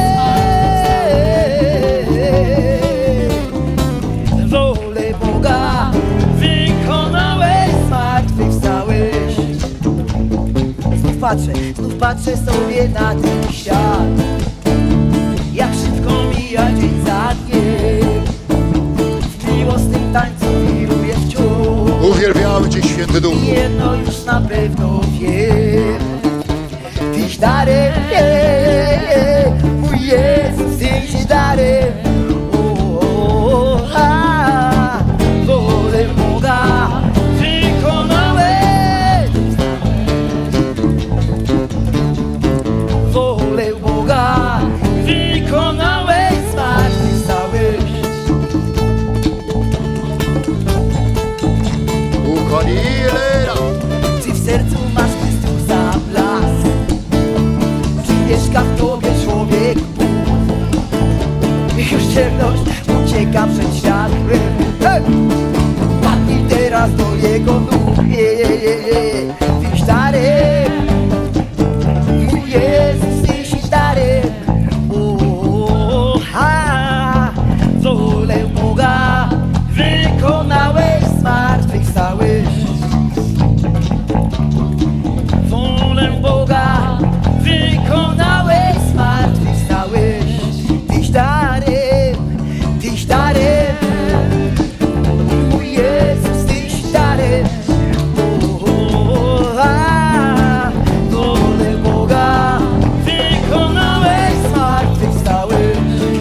Speaker 2: Wolę Boga wykonałeś, zmartwychwstałeś. Znów patrzę, znów patrzę sobie na ten świat. Jak szybko mija dzień za dniem. W miłosnym tańcu wiruje wciąż.
Speaker 1: Uwielbiamy Cię, Święty Duchu.
Speaker 2: I jedno już na pewno wiem. Tyś darem, mój Jezus, Tyś darem. O, a, wolę Boga wykonałeś. Wolę Boga wykonałeś, zmartwychwstałeś.
Speaker 1: Ukonilera.
Speaker 2: Czy w sercu masz Chrystusa blask? Czy mieszka w tobie człowiek Bóg? Już ciemność ucieka przed światłem. Hej! Padnij teraz do Jego nóg. Je, je, je, je. Tyś darem, mój Jezus, Tyś darem. O, ha, wolę Boga wykonałeś, zmartwychwstałeś. Wolę Boga wykonałeś, zmartwychwstałeś. Tyś darem, Tyś darem, mój Jezus, Tyś darem. O, a, wolę Boga wykonałeś, zmartwychwstałeś.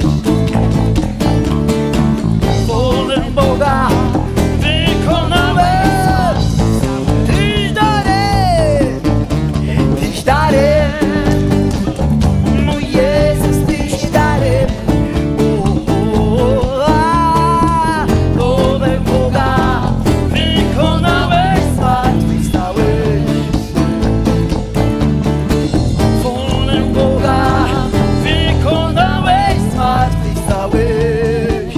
Speaker 2: Wolę Boga wykonałeś. Tyś darem, Tyś darem, mój Jezus, Tyś darem. O, a, wolę Boga wykonałeś, zmartwychwstałeś. Wolę Boga wykonałeś, zmartwychwstałeś.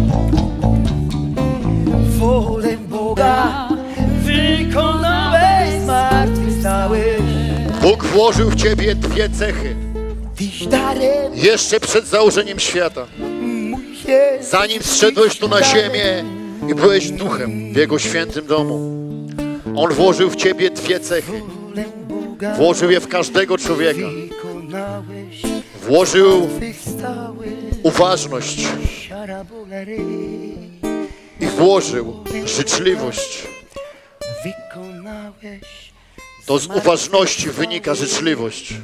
Speaker 2: Wolę Boga wykonałeś, zmartwychwstałeś.
Speaker 1: Bóg włożył w Ciebie dwie cechy.
Speaker 2: Tyś darem,
Speaker 1: Jeszcze przed założeniem świata.
Speaker 2: mój Jezus,
Speaker 1: Zanim zszedłeś tu na ziemię i byłeś duchem w Jego świętym domu. On włożył w Ciebie dwie cechy.
Speaker 2: Wolę Boga Boga
Speaker 1: Włożył je w każdego człowieka.
Speaker 2: wykonałeś,
Speaker 1: Włożył
Speaker 2: wystałeś,
Speaker 1: uważność
Speaker 2: siara Boga ry.
Speaker 1: i włożył życzliwość.
Speaker 2: Wykonałeś,
Speaker 1: To z uważności wynika życzliwość.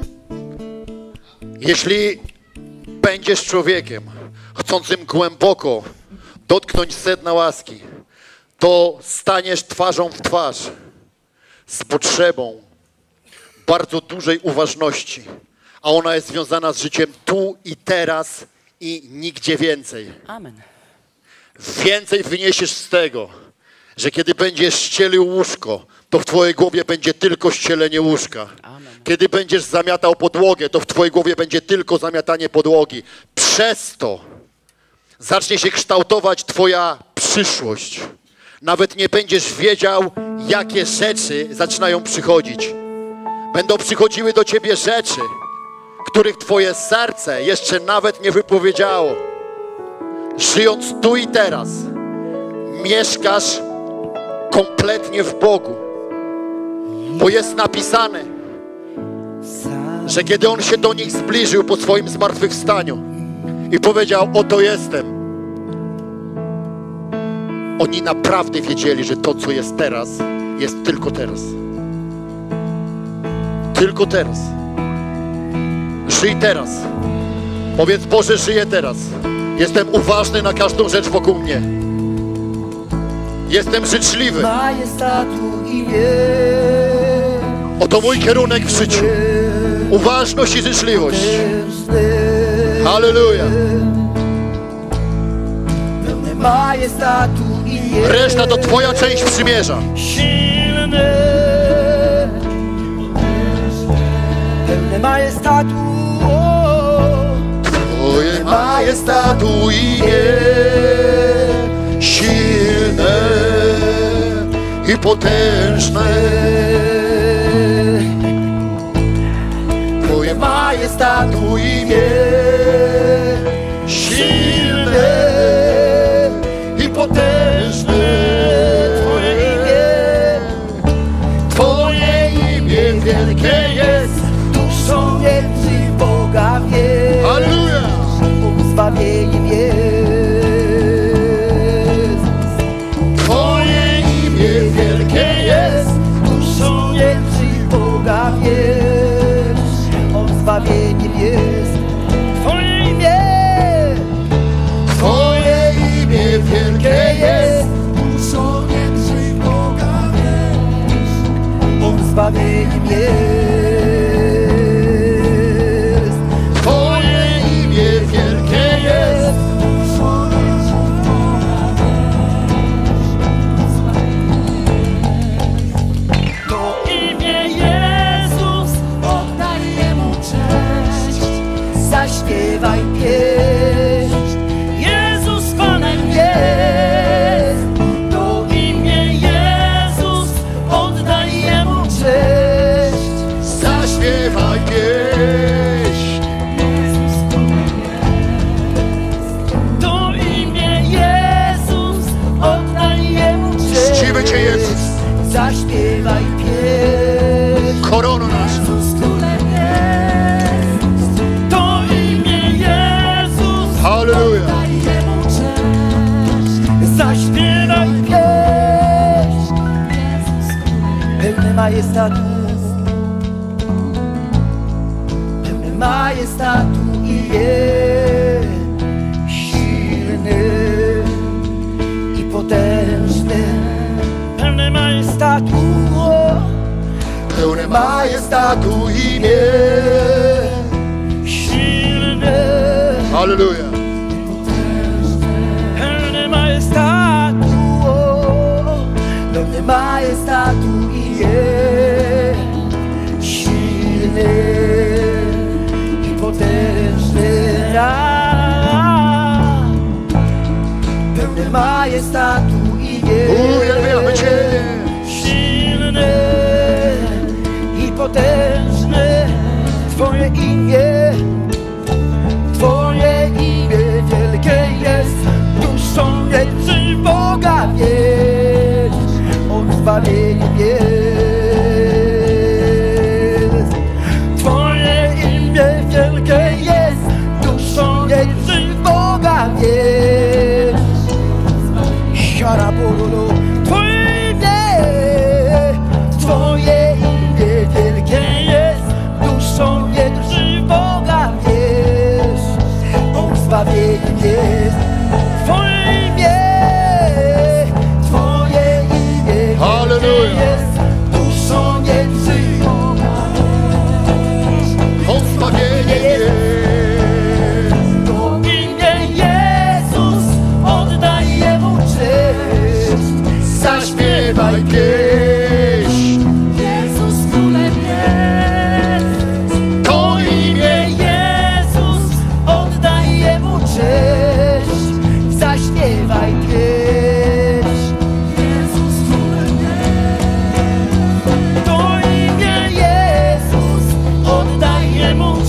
Speaker 1: Jeśli będziesz człowiekiem chcącym głęboko dotknąć sedna łaski, to staniesz twarzą w twarz z potrzebą bardzo dużej uważności, a ona jest związana z życiem tu i teraz i nigdzie więcej.
Speaker 2: Amen.
Speaker 1: Więcej wyniesiesz z tego, że kiedy będziesz ścielił łóżko, to w twojej głowie będzie tylko ścielenie łóżka.
Speaker 2: Amen.
Speaker 1: Kiedy będziesz zamiatał podłogę, to w twojej głowie będzie tylko zamiatanie podłogi. Przez to zacznie się kształtować twoja przyszłość. Nawet nie będziesz wiedział, jakie rzeczy zaczynają przychodzić. Będą przychodziły do ciebie rzeczy, których twoje serce jeszcze nawet nie wypowiedziało. Żyjąc tu i teraz, mieszkasz kompletnie w Bogu. Bo jest napisane, że kiedy On się do nich zbliżył po swoim zmartwychwstaniu i powiedział, oto jestem, oni naprawdę wiedzieli, że to, co jest teraz, jest tylko teraz. Tylko teraz. Żyj teraz. Powiedz, Boże, żyję teraz. Jestem uważny na każdą rzecz wokół mnie. Jestem życzliwy.
Speaker 2: Majestatu imię.
Speaker 1: Oto mój kierunek w życiu. Uważność i życzliwość. Halleluja.
Speaker 2: Pełne majestatu imię.
Speaker 1: Reszta to twoja część przymierza.
Speaker 2: Silny. Pełne majestatu.
Speaker 1: Twoje majestatu imię. Silne i potężne. Twoje majestatu imię. Silne i potężne.
Speaker 2: Twoje imię.
Speaker 1: Twoje imię wielkie jest.
Speaker 2: Duszą między Boga wiesz.
Speaker 1: Halleluja.
Speaker 2: Bóg zbawieniem jest.
Speaker 1: Twoje imię wielkie jest.
Speaker 2: Duszą między Boga wiesz. On zbawieniem jest. Twoje imię.
Speaker 1: Twoje imię wielkie jest.
Speaker 2: Duszą między Boga wiesz. On zbawieniem jest.
Speaker 1: Twoje imię wielkie jest.
Speaker 2: To imię Jezus, oddaj Mu cześć. Zaśpiewaj pieśń, Jezus Panem jest. To imię Jezus, oddaj Mu cześć.
Speaker 1: Zaśpiewaj pieśń.
Speaker 2: To imię Jezus, oddaj Mu cześć.
Speaker 1: Czcimy Cię, Jezus.
Speaker 2: Zaśpiewaj pieśń.
Speaker 1: Korono nasza.
Speaker 2: Jezus Królem jest. To imię Jezus,
Speaker 1: Halleluja.
Speaker 2: oddaj Mu cześć. Zaśpiewaj pieśń. Pełny majestatu, pełny majestatu imię. Silny i potężny. Pełny majestatu,
Speaker 1: Pełne majestatu imię.
Speaker 2: silny.
Speaker 1: Halleluja.
Speaker 2: Pełny majestatu, pełny majestatu imię. Silny i potężny. Pełny majestatu imię.
Speaker 1: Uwielbiamy Cię.
Speaker 2: Silny i potężny. Twoje imię. Twoje imię wielkie jest. Duszą między Boga wiesz. On zbawieniem jest.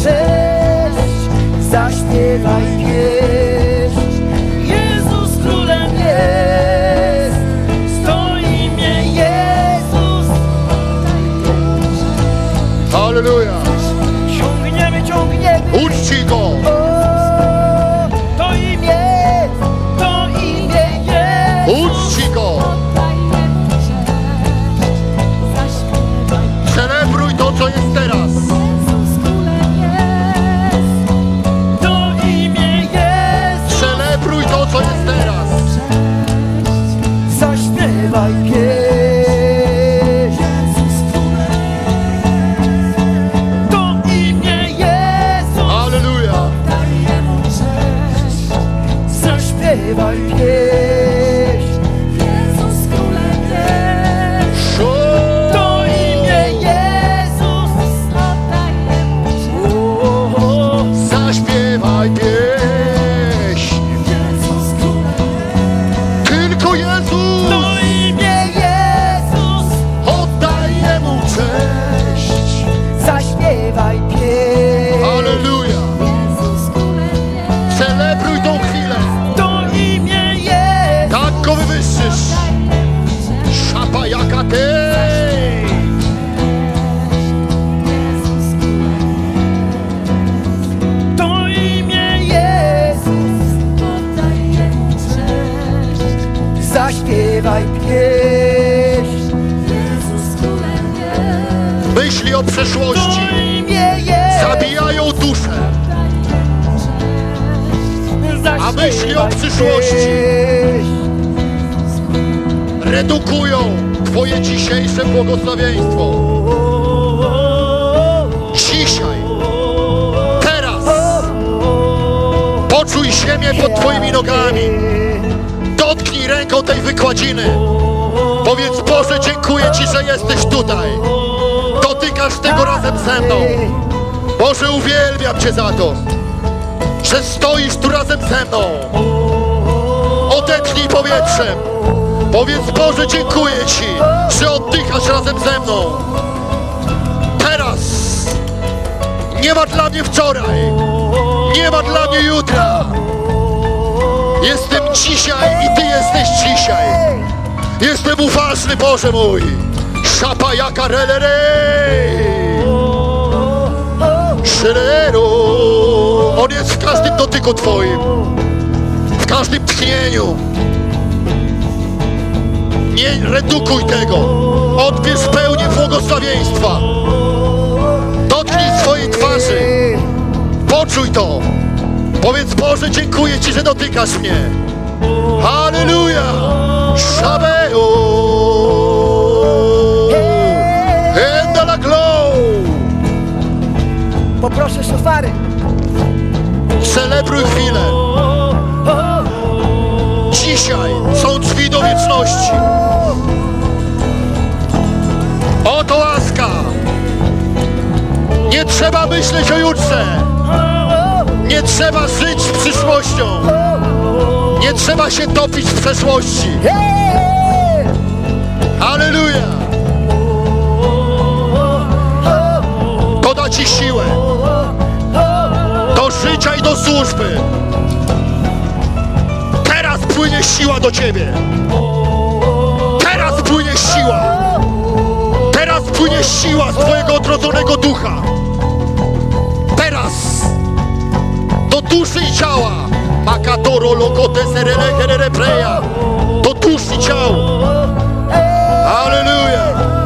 Speaker 2: cześć, zaśpiewaj pieśń. Jezus królem jest, stoi imię Jezus.
Speaker 1: Halleluja!
Speaker 2: Ciągniemy, ciągniemy.
Speaker 1: Uczci Go!
Speaker 2: O, to imię, to imię Jezus.
Speaker 1: Uczci Go! Celebruj to, co jest teraz!
Speaker 2: To imię Jezus.
Speaker 1: Celebruj to, co jest teraz!
Speaker 2: Zaśpiewaj pieśń. To imię Jezus.
Speaker 1: Halleluja!
Speaker 2: Zaśpiewaj pieśń. To imię Jezus. O,
Speaker 1: Zaśpiewaj pieśń! Tylko Jezus!
Speaker 2: to imię Jezus.
Speaker 1: Oddaj Jemu cześć!
Speaker 2: Zaśpiewaj pieśń.
Speaker 1: Halleluja! Celebruj tą chwilę!
Speaker 2: To imię Jezus.
Speaker 1: Tak Go wywyższysz! Szapa jaka Ty!
Speaker 2: To imię Jezus. Zaśpiewaj pieśń.
Speaker 1: Myśli o
Speaker 2: To
Speaker 1: przeszłości
Speaker 2: imię Jezus.
Speaker 1: zabijają duszę, a myśli o przyszłości
Speaker 2: pieśń.
Speaker 1: redukują Twoje dzisiejsze błogosławieństwo. Dzisiaj, teraz poczuj ziemię pod Twoimi nogami. Dotknij ręką tej wykładziny. Powiedz: Boże, dziękuję Ci, że jesteś tutaj. Dotykasz tego razem ze mną. Boże, uwielbiam Cię za to, że stoisz tu razem ze mną. Odetchnij powietrzem. Powiedz: Boże, dziękuję Ci, że oddychasz razem ze mną. Teraz nie ma dla mnie wczoraj, nie ma dla mnie jutra. Jestem dzisiaj i Ty jesteś dzisiaj. Jestem uważny, Boże mój. Szapa jaka relerej. Szerero. On jest w każdym dotyku Twoim, w każdym tchnieniu. Nie redukuj tego. Odbierz pełnię błogosławieństwa. Dotknij swojej twarzy. Poczuj to. Powiedz: Boże, dziękuję Ci, że dotykasz mnie. Halleluja! Szabeo! And la glow!
Speaker 2: Poproszę szofary.
Speaker 1: Celebruj chwilę. Dzisiaj są drzwi do wieczności. Oto łaska. Nie trzeba myśleć o jutrze. Nie trzeba żyć przyszłością. Nie trzeba się topić w przeszłości. Halleluja! To da Ci siłę do życia i do służby. Teraz płynie siła do Ciebie. Teraz płynie siła. Teraz płynie siła z Twojego odrodzonego ducha. Teraz do duszy i ciała. Makatoro lokote serele herere preja. Do duszy i ciała. Halleluja.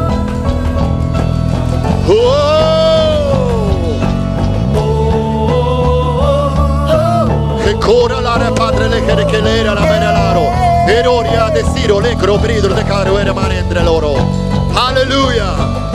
Speaker 1: Cora la padre le che che l'era la menelaro. Eroria de siro le crobrido de caro era manendre loro. Alleluia.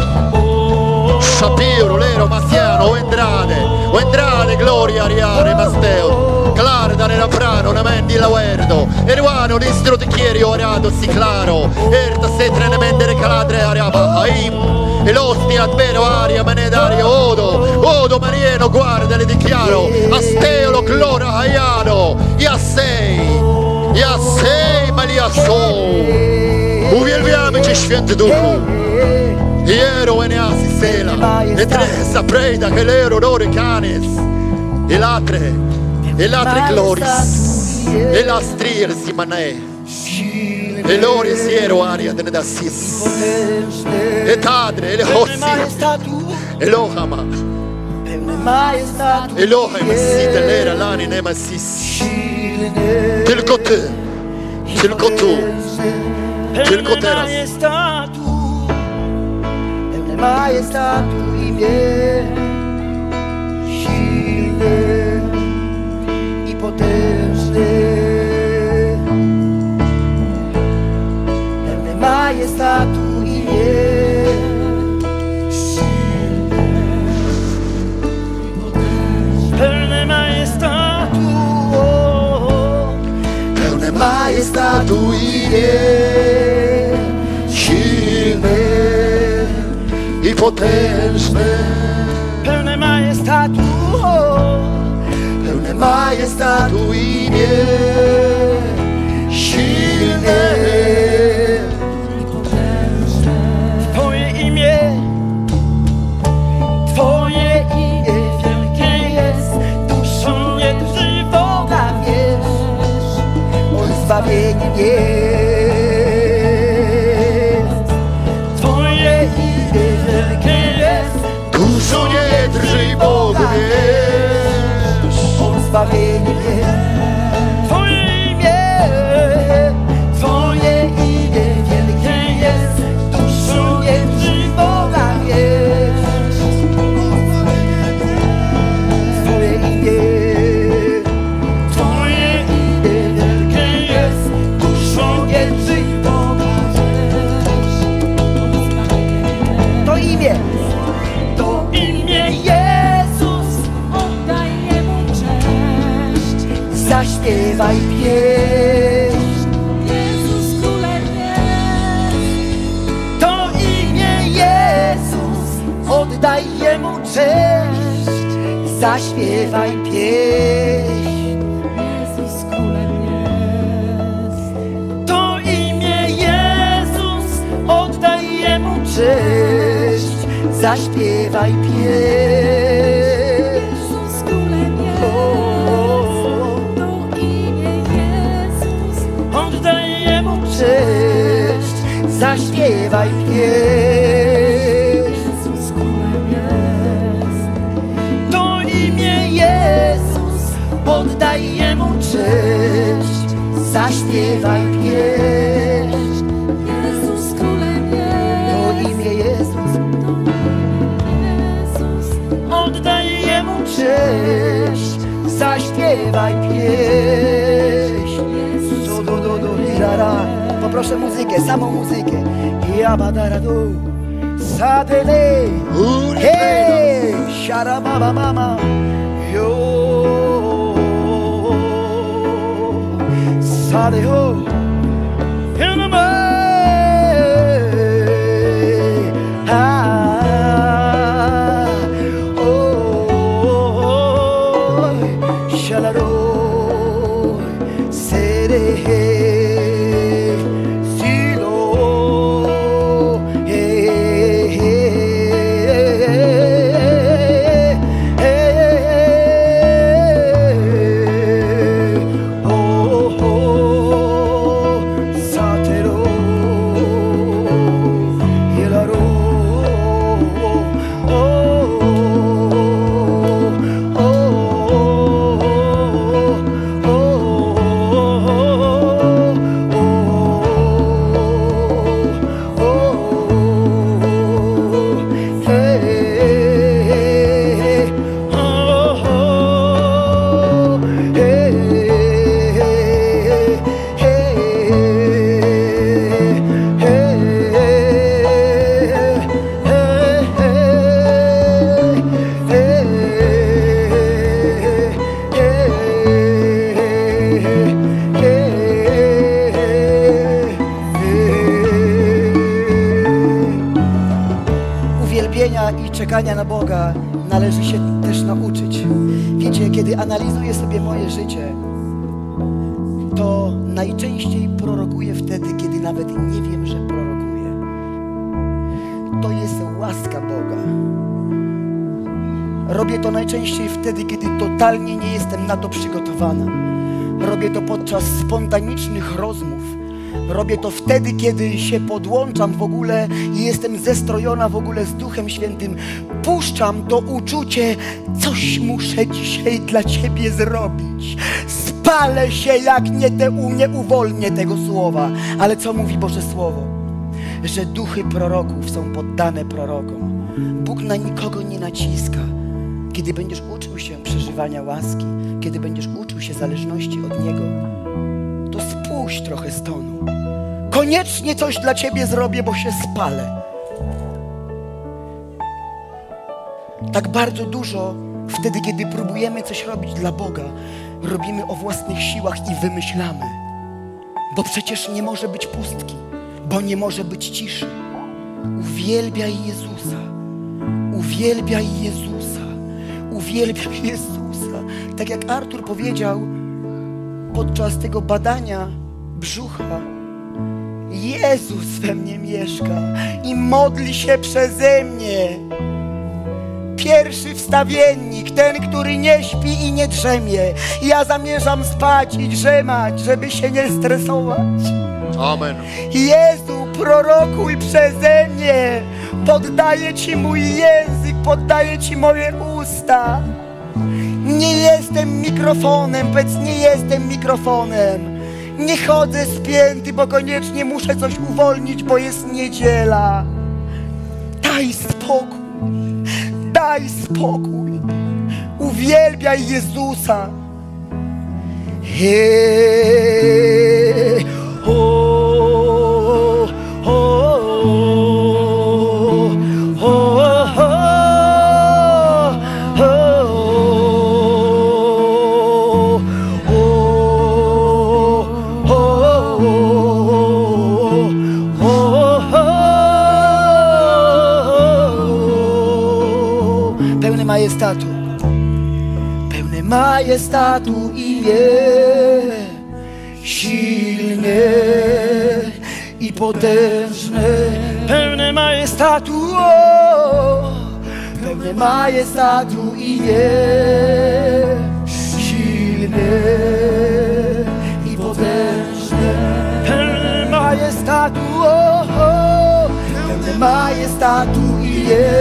Speaker 1: Shapiro lero masiano entrade. O entrade gloria riare masteo. Clare da nera prano na mendi la werdo. Eruano listro de chieri orado si claro. Erta se trenemende de caladre ariaba haim. E l'ostia vero aria manedario odo. Odo marieno guarda le dichiaro. Asteolo glora haiano. Ja sei. Ja sei Malia so. Uwielbiamy Cię, Święty Duchu. Iero eneasi sela, e tresa preida che l'ero rore canes, e latre, e latre gloris, e lastrir si manè, e lori siero aria de nedasis, e tadre, e le hossi, e lohama, e lohem si delera lani nemasis, tilkote, tilkotu, tilkoteras.
Speaker 2: Maestà tu imię, silny i potężny. Pełny majestatu imię, silny i potężny. Pełny majestatu, o, pełny majestatu imię, silny i potężny, pełne majestatu, pełne majestatu imię, silne i potężne. Twoje imię, Twoje imię wielkie jest, duszą mnie żywą wiesz, on zbawieniem jest.
Speaker 1: Duszo nie drżyj Bogu, wiesz,
Speaker 2: on zbawienie jest. Twoje imię, Twoje imię wielkie jest, duszą nie drżyj Boga, wiesz. Twoje imię, Twoje imię wielkie jest, duszą nie drżyj Boga, wiesz. To imię. To imię Jezus,
Speaker 3: Oddaj Jemu cześć.
Speaker 2: zaśpiewaj pieśń.
Speaker 3: Jezus królem jest.
Speaker 2: To imię Jezus, oddaj Jemu cześć, zaśpiewaj pieśń.
Speaker 3: Jezus królem jest.
Speaker 2: To imię Jezus, oddaj Jemu cześć, zaśpiewaj pieśń.
Speaker 3: Jezus królem jest. To imię Jezus.
Speaker 2: Oddaj Jemu cześć, zaśpiewaj pieśń.
Speaker 3: Jezus królem jest.
Speaker 2: To imię Jezus, oddaj Jemu cześć, zaśpiewaj pieśń.
Speaker 3: Jezus królem
Speaker 2: To
Speaker 3: jest.
Speaker 2: imię Jezus,
Speaker 3: Jezus.
Speaker 2: oddaj Jemu cześć, zaśpiewaj pieśń. Do, do, do, do, lirara. Poproszę muzykę, samą muzykę. Jabadaradu, sadele, hej, siarababa mama, jo, sadeho, helmame, ah, oh, shalaro, sere. I czekania na Boga należy się też nauczyć. Wiecie, kiedy analizuję sobie moje życie, to najczęściej prorokuję wtedy, kiedy nawet nie wiem, że prorokuję. to jest łaska Boga. Robię to najczęściej wtedy, kiedy totalnie nie jestem na to przygotowana. Robię to podczas spontanicznych rozmów. Robię to wtedy, kiedy się podłączam w ogóle i jestem zestrojona w ogóle z Duchem Świętym. Puszczam to uczucie, coś muszę dzisiaj dla Ciebie zrobić. Spalę się, jak nie, te, nie uwolnię tego słowa. Ale co mówi Boże Słowo? Że duchy proroków są poddane prorokom. Bóg na nikogo nie naciska. Kiedy będziesz uczył się przeżywania łaski, kiedy będziesz uczył się zależności od Niego, to spuść trochę stonu. Koniecznie coś dla Ciebie zrobię, bo się spalę. Tak bardzo dużo wtedy, kiedy próbujemy coś robić dla Boga, robimy o własnych siłach i wymyślamy. Bo przecież nie może być pustki, bo nie może być ciszy. Uwielbiaj Jezusa. Uwielbiaj Jezusa. Uwielbiaj Jezusa. Tak jak Artur powiedział podczas tego badania brzucha, Jezus we mnie mieszka i modli się przeze mnie. Pierwszy wstawiennik, ten, który nie śpi i nie drzemie. Ja zamierzam spać i drzemać, żeby się nie stresować.
Speaker 1: Amen.
Speaker 2: Jezu, prorokuj przeze mnie. Poddaję Ci mój język, poddaję Ci moje usta. Nie jestem mikrofonem, powiedz, nie jestem mikrofonem. Nie chodzę spięty, bo koniecznie muszę coś uwolnić, bo jest niedziela. Daj spokój, daj spokój. Uwielbiaj Jezusa. Hey, oh, oh, oh, oh, pełne majestatu, pełne majestatu imię, silnie i potężne, pełne majestatu, o, pełne majestatu imię, silnie i potężne, pełne majestatu, o, o, pełne majestatu imię,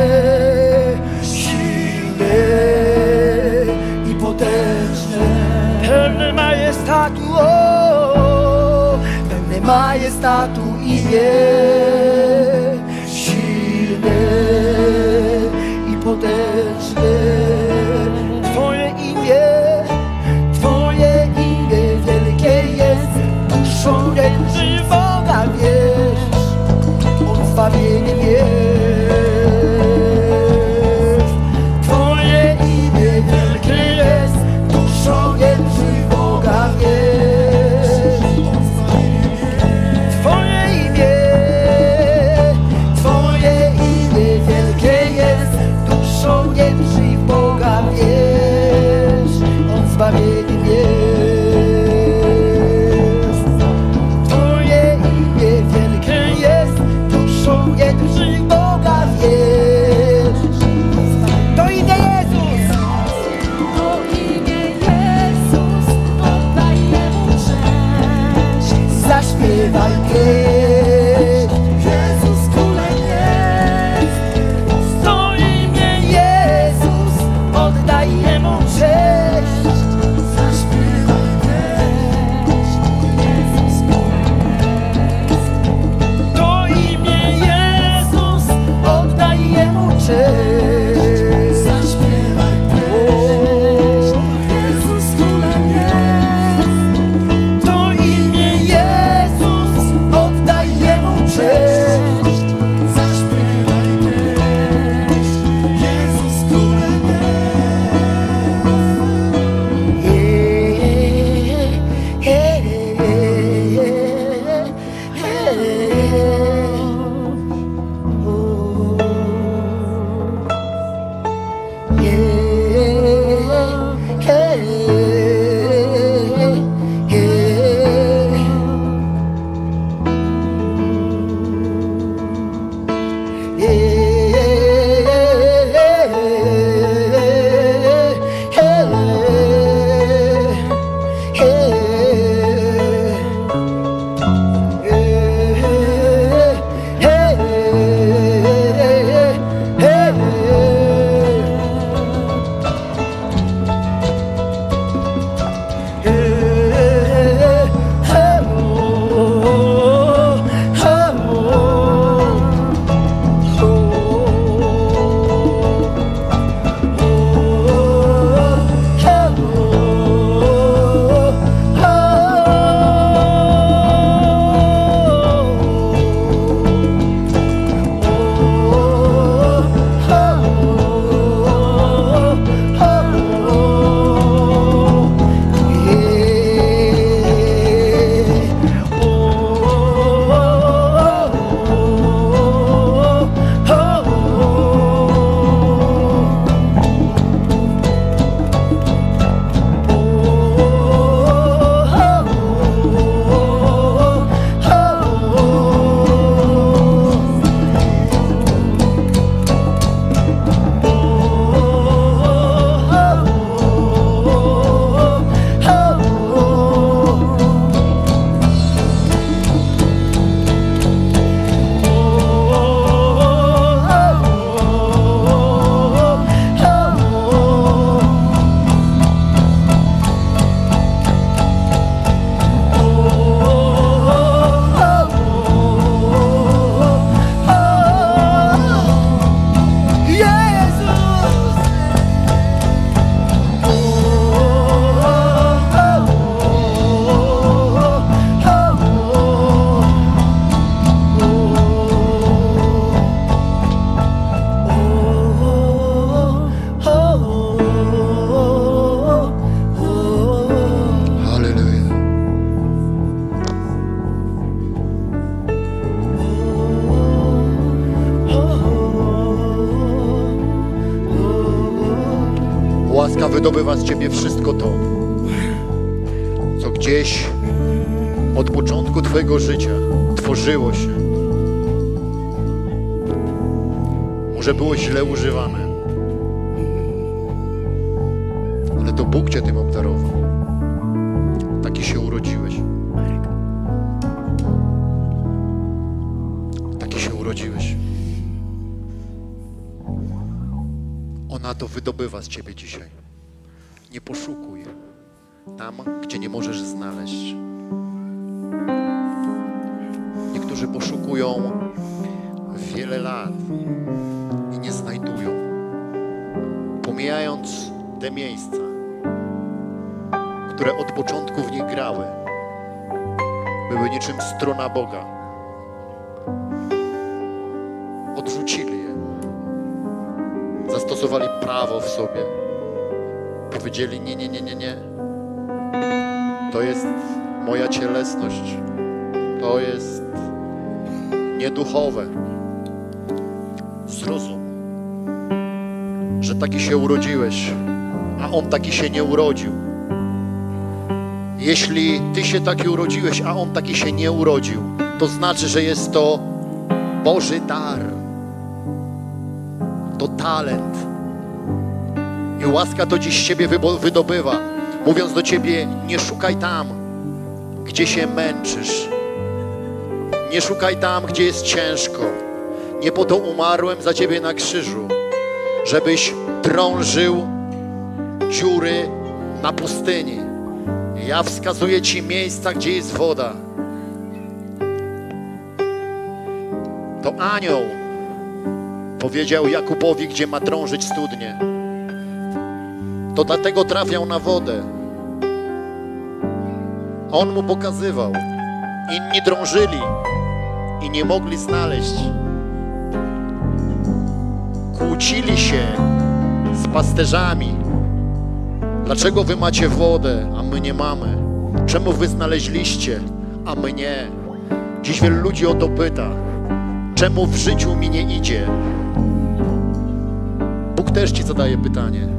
Speaker 2: silnie i potężne, pełne majestatu, o, pełne majestatu imię, silne i potężne. Twoje imię, Twoje imię wielkie jest, duszą ręczy Boga wiesz, On zbawieniem jest. Twoje imię wielkie jest, duszą ręczy Boga wiesz, On zbawieniem jest. Twoje imię, Twoje imię wielkie jest, duszą ręczy Boga wiesz, On zbawieniem jest. Twoje imię wielkie jest, duszą ręczy Boga wiesz. To imię Jezus.
Speaker 3: To imię Jezus, oddaję Mu cześć.
Speaker 2: Zaśpiewaj pieśń, Jezus królem jest. To imię Jezus, oddaję Mu cześć. Zaśpiewaj pieśń, Jezus królem jest. To imię Jezus, oddaję Mu cześć. Zaśpiewaj pieśń, Jezus królem jest. To imię Jezus, oddaję Mu cześć. Zaśpiewaj pieśń, Jezus królem jest.
Speaker 1: łaska wydobywa z ciebie wszystko to, co gdzieś od początku twojego życia tworzyło się. Może było źle używane, ale to Bóg cię tym obdarował. Taki się urodziłeś. Taki się urodziłeś. Ona to wydobywa z ciebie dzisiaj. Nie poszukuj tam, gdzie nie możesz znaleźć. Niektórzy poszukują wiele lat i nie znajdują, pomijając te miejsca, które od początku w nich grały, były niczym strona Boga. Odrzucili je, zastosowali prawo w sobie, powiedzieli nie, nie, nie, nie, nie. To jest moja cielesność, to jest nieduchowe. Zrozum, że taki się urodziłeś, a on taki się nie urodził. Jeśli ty się taki urodziłeś, a on taki się nie urodził, to znaczy, że jest to Boży dar. To talent. I łaska to dziś ciebie wydobywa, mówiąc do ciebie, nie szukaj tam, gdzie się męczysz. Nie szukaj tam, gdzie jest ciężko. Nie po to umarłem za ciebie na krzyżu, żebyś drążył dziury na pustyni. Ja wskazuję ci miejsca, gdzie jest woda. To anioł powiedział Jakubowi, gdzie ma drążyć studnię. To dlatego trafiał na wodę. On mu pokazywał. Inni drążyli i nie mogli znaleźć. Kłócili się z pasterzami. Dlaczego wy macie wodę, a my nie mamy? Czemu wy znaleźliście, a my nie? Dziś wielu ludzi o to pyta. Czemu w życiu mi nie idzie? Bóg też ci zadaje pytanie.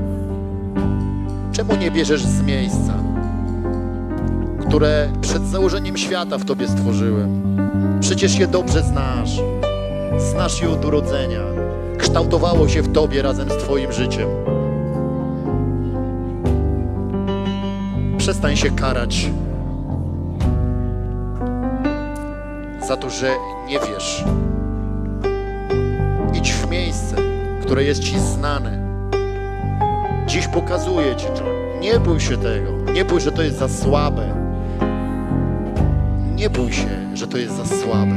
Speaker 1: Czemu nie bierzesz z miejsca, które przed założeniem świata w tobie stworzyłem? Przecież je dobrze znasz. Znasz je od urodzenia. Kształtowało się w tobie razem z twoim życiem. Przestań się karać za to, że nie wiesz. Idź w miejsce, które jest ci znane. Dziś pokazuję ci to. Nie bój się tego. Nie bój, że to jest za słabe. Nie bój się, że to jest za słabe.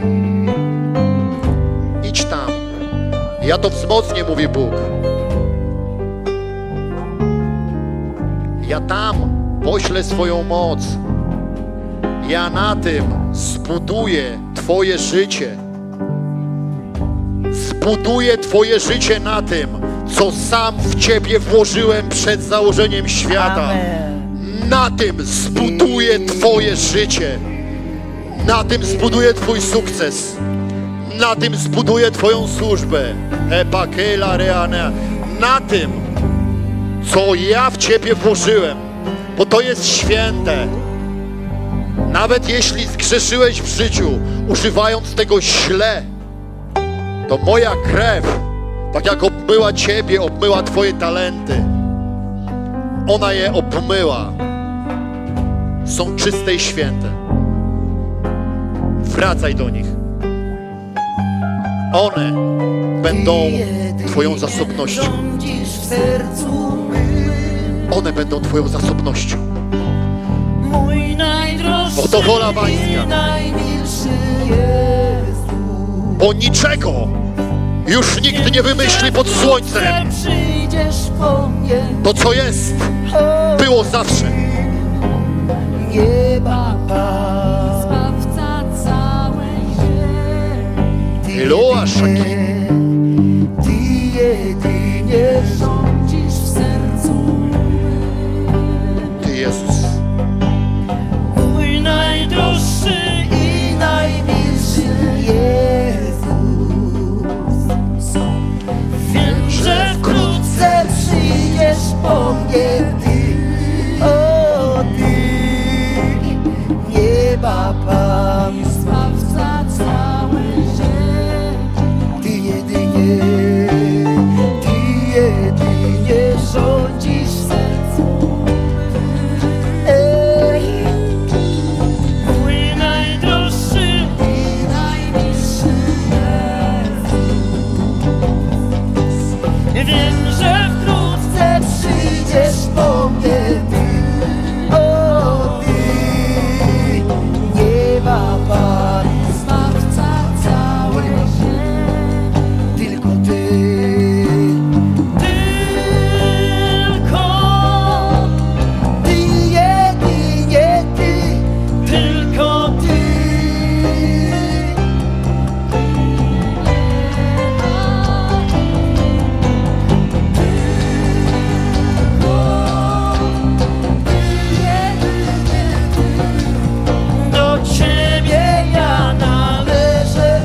Speaker 1: Idź tam. Ja to wzmocnię, mówi Bóg. Ja tam poślę swoją moc. Ja na tym zbuduję twoje życie. Zbuduję twoje życie na tym, co sam w ciebie włożyłem przed założeniem świata.
Speaker 2: Amen.
Speaker 1: Na tym zbuduję twoje życie. Na tym zbuduję twój sukces. Na tym zbuduję twoją służbę. Epakela reana. Na tym, co ja w ciebie włożyłem. Bo to jest święte. Nawet jeśli zgrzeszyłeś w życiu, używając tego źle, to moja krew, tak jak obmyła ciebie, obmyła twoje talenty, ona je obmyła. Są czyste i święte. Wracaj do nich. One będą twoją zasobnością.
Speaker 2: Rządzisz w sercu mym.
Speaker 1: One będą twoją zasobnością.
Speaker 2: Mój najdroższy
Speaker 1: Oto wola pańska.
Speaker 2: i najmilszy Jezu.
Speaker 1: Bo niczego już nikt nie wymyśli pod słońcem.
Speaker 2: Przyjdziesz po mnie.
Speaker 1: To, co jest, było zawsze.
Speaker 2: Nieba Pan.
Speaker 3: Zbawca całej ziemi.
Speaker 1: Eloa Shaki.
Speaker 2: Ty jedynie
Speaker 3: Rządzisz w sercu mym.
Speaker 1: Ty, Jezus.
Speaker 2: mój najdroższy i najmilszy Jezus. Wiem, że wkrótce przyjdziesz po mnie Ty, o Ty, nieba Pan,
Speaker 3: Zbawca całej ziemi.
Speaker 2: Ty jedynie, Ty jedynie rządzisz w sercu. Ej,
Speaker 4: Mój najdroższy
Speaker 3: I najbliższy jest.
Speaker 4: wiem, że wkrótce
Speaker 2: wkrótce przyjdziesz po mnie Ty, o Ty, nieba Pan,
Speaker 3: Zbawca całej ziemi.
Speaker 2: tylko Ty.
Speaker 4: tylko,
Speaker 2: Ty jedynie Ty,
Speaker 4: tylko
Speaker 2: Ty.
Speaker 4: do Ciebie ja należę.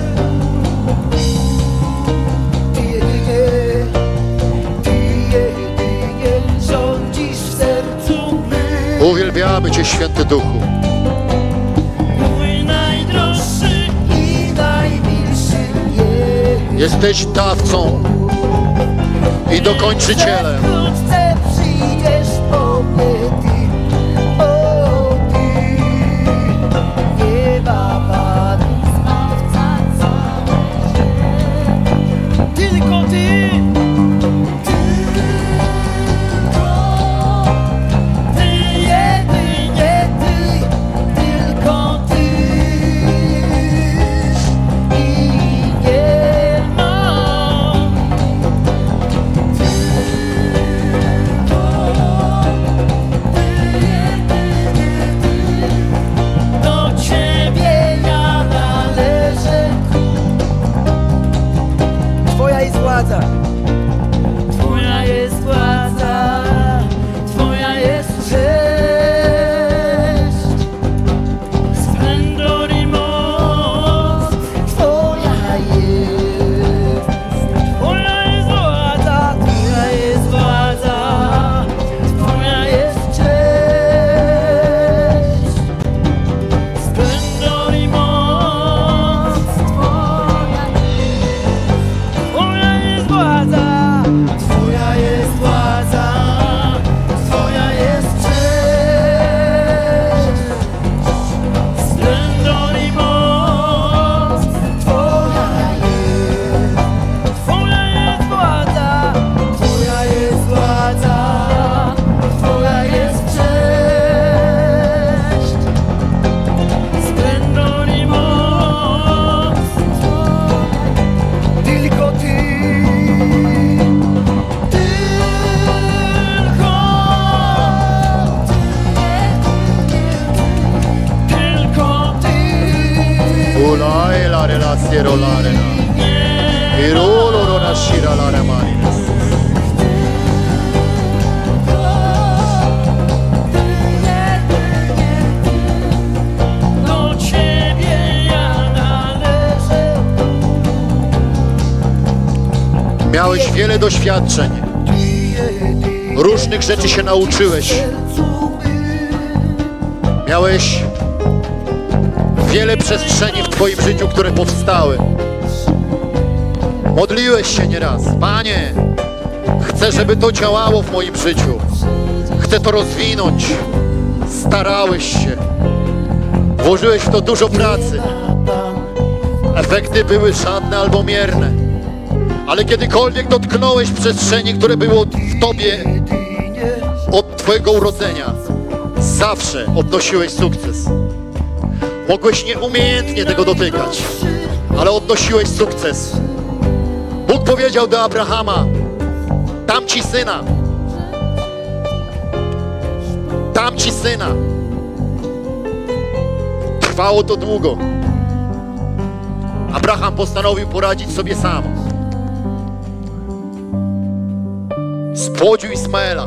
Speaker 2: Ty jedynie, Ty jedynie rządzisz w sercu mym.
Speaker 1: Uwielbiamy Cię, Święty Duchu.
Speaker 4: Mój najdroższy
Speaker 2: I najmilszy jest.
Speaker 1: Jesteś dawcą i dokończycielem.
Speaker 2: Wkrótce przyjdziesz po mnie Ty, o Ty, nieba Pan,
Speaker 3: Zbawca całej ziemi.
Speaker 4: tylko Ty,
Speaker 2: Ty jedynie Ty, tylko Ty. I nie
Speaker 4: o, do Ciebie ja należę.
Speaker 2: Twoja jest władza,
Speaker 4: Twoja jest władza, Twoja jest
Speaker 2: cześć,
Speaker 4: splendor i moc.
Speaker 2: Twoja jest,
Speaker 4: Twoja jest władza, Twoja jest władza,
Speaker 2: Twoja jest cześć,
Speaker 4: splendor i moc.
Speaker 3: Twoja
Speaker 4: Twoja jest władza,
Speaker 2: Twoja jest władza, Twoja jest cześć,
Speaker 4: splendor i moc.
Speaker 2: Twoja jest,
Speaker 4: Twoja jest władza,
Speaker 2: Twoja jest władza, Twoja jest cześć,
Speaker 4: splendor i moc.
Speaker 2: tylko Ty,
Speaker 4: Tylko
Speaker 2: Ty.
Speaker 1: Ulai la relazione rolare na. Irolo rona shira la ramarines.
Speaker 4: do Ciebie ja należę.
Speaker 1: Miałeś wiele doświadczeń. Różnych rzeczy się nauczyłeś. Miałeś wiele przestrzeni w Twoim życiu, które powstały. Modliłeś się nieraz. Panie, chcę, żeby to działało w moim życiu. Chcę to rozwinąć. Starałeś się. Włożyłeś w to dużo pracy. Efekty były żadne albo mierne. Ale kiedykolwiek dotknąłeś przestrzeni, które było w Tobie od Twojego urodzenia, zawsze odnosiłeś sukces. Mogłeś nieumiejętnie tego dotykać, ale odnosiłeś sukces. Bóg powiedział do Abrahama: dam Ci syna. Dam Ci syna. Trwało to długo. Abraham postanowił poradzić sobie sam. Spłodził Ismaela.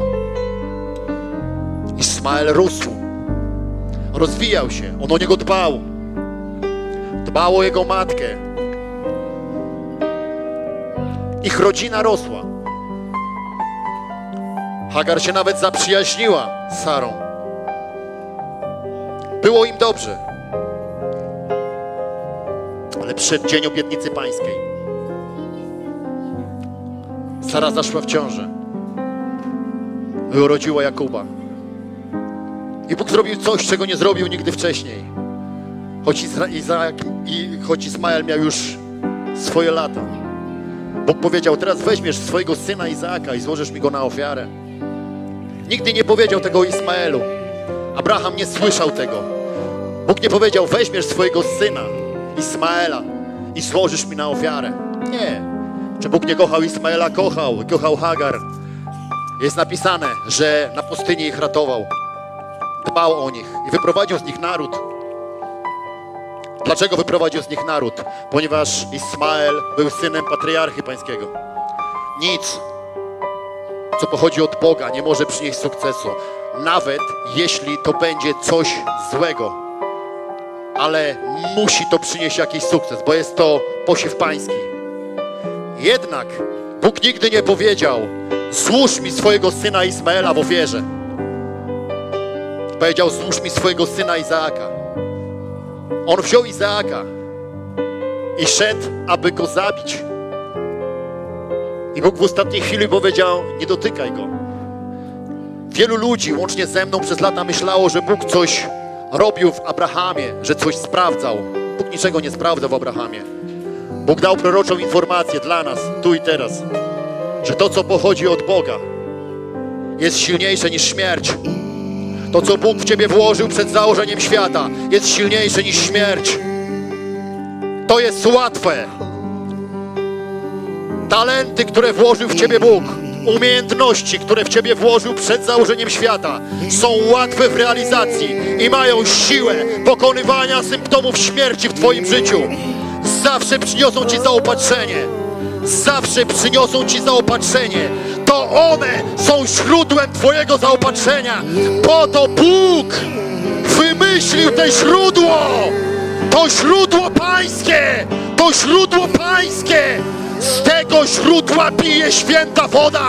Speaker 1: Ismael rósł. Rozwijał się. On o niego dbał. Dbał o jego matkę. Ich rodzina rosła. Hagar się nawet zaprzyjaźniła z Sarą. Było im dobrze. Ale przyszedł dzień obietnicy pańskiej. Sara zaszła w ciążę i urodziła Jakuba. I Bóg zrobił coś, czego nie zrobił nigdy wcześniej. Choć, Izra Izaak, i, choć Ismael miał już swoje lata. Bóg powiedział, teraz weźmiesz swojego syna Izaaka i złożysz mi go na ofiarę. Nigdy nie powiedział tego o Ismaelu. Abraham nie słyszał tego. Bóg nie powiedział, weźmiesz swojego syna Ismaela i złożysz mi na ofiarę. Nie. Czy Bóg nie kochał Ismaela? Kochał. Kochał Hagar. Jest napisane, że na pustyni ich ratował. Dbał o nich i wyprowadził z nich naród. Dlaczego wyprowadził z nich naród? Ponieważ Ismael był synem patriarchy pańskiego. Nic, co pochodzi od Boga, nie może przynieść sukcesu. Nawet jeśli to będzie coś złego. Ale musi to przynieść jakiś sukces, bo jest to posiew pański. Jednak Bóg nigdy nie powiedział, złóż mi swojego syna Ismaela w ofierze. Powiedział, złóż mi swojego syna Izaaka. On wziął Izaaka i szedł, aby go zabić. I Bóg w ostatniej chwili powiedział, nie dotykaj go. Wielu ludzi, łącznie ze mną, przez lata myślało, że Bóg coś robił w Abrahamie, że coś sprawdzał. Bóg niczego nie sprawdzał w Abrahamie. Bóg dał proroczą informację dla nas, tu i teraz, że to, co pochodzi od Boga, jest silniejsze niż śmierć. To, co Bóg w ciebie włożył przed założeniem świata, jest silniejsze niż śmierć. To jest łatwe. Talenty, które włożył w ciebie Bóg, umiejętności, które w ciebie włożył przed założeniem świata, są łatwe w realizacji i mają siłę pokonywania symptomów śmierci w twoim życiu. Zawsze przyniosą ci zaopatrzenie. Zawsze przyniosą ci zaopatrzenie. To one są źródłem twojego zaopatrzenia. Po to Bóg wymyślił te źródło. To źródło pańskie. To źródło pańskie. Z tego źródła pije święta woda.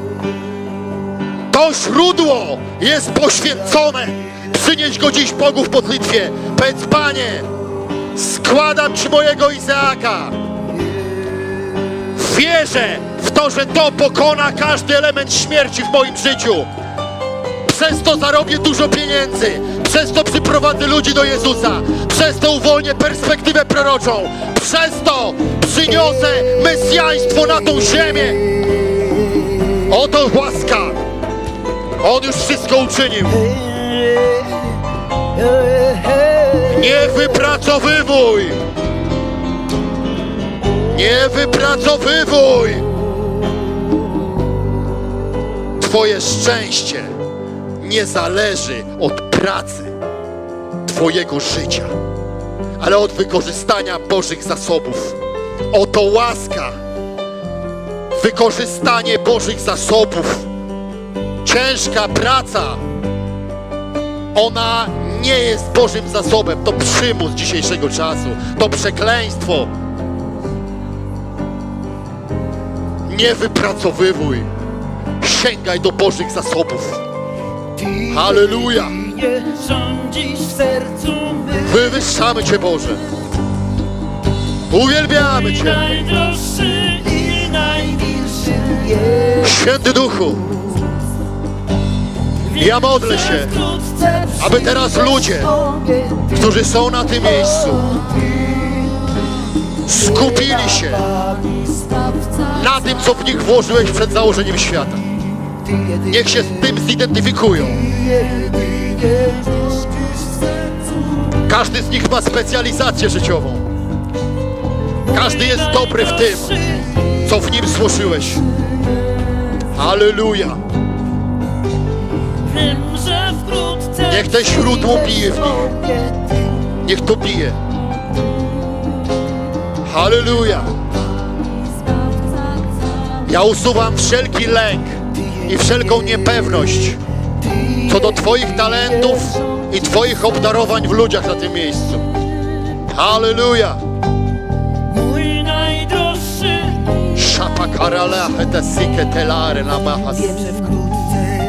Speaker 1: To źródło jest poświęcone. Przynieś go dziś Bogu w modlitwie. Powiedz, Panie, składam Ci mojego Izaaka. Wierzę w to, że to pokona każdy element śmierci w moim życiu. Przez to zarobię dużo pieniędzy. Przez to przyprowadzę ludzi do Jezusa. Przez to uwolnię perspektywę proroczą. Przez to przyniosę mesjaństwo na tą ziemię. Oto łaska. On już wszystko uczynił. Nie wypracowywuj. Nie wypracowywuj. Twoje szczęście nie zależy od pracy twojego życia, ale od wykorzystania Bożych zasobów. Oto łaska. Wykorzystanie Bożych zasobów. Ciężka praca, ona nie jest Bożym zasobem. To przymus dzisiejszego czasu. To przekleństwo. Nie wypracowywuj. Sięgaj do Bożych zasobów. Halleluja.
Speaker 4: Nie rządzisz w sercu mym.
Speaker 1: Wywyższamy Cię, Boże. Uwielbiamy Cię.
Speaker 4: Najdroższy i najmilszy jest.
Speaker 1: Święty Duchu, ja modlę się,
Speaker 2: Wkrótce
Speaker 1: aby teraz ludzie, którzy są na tym miejscu, skupili się na tym, co w nich włożyłeś przed założeniem świata. Niech się z tym zidentyfikują. Każdy z nich ma specjalizację życiową. Każdy jest dobry w tym, co w nim złożyłeś. Halleluja.
Speaker 4: Wiem, że wkrótce
Speaker 1: Niech te źródło bije w nich. Niech to bije. Halleluja. Ja usuwam wszelki lęk i wszelką niepewność co do Twoich talentów i Twoich obdarowań w ludziach na tym miejscu. Halleluja.
Speaker 4: mój najdroższy.
Speaker 1: Szapakarala hetasike telare namahas.
Speaker 2: Wiem, że wkrótce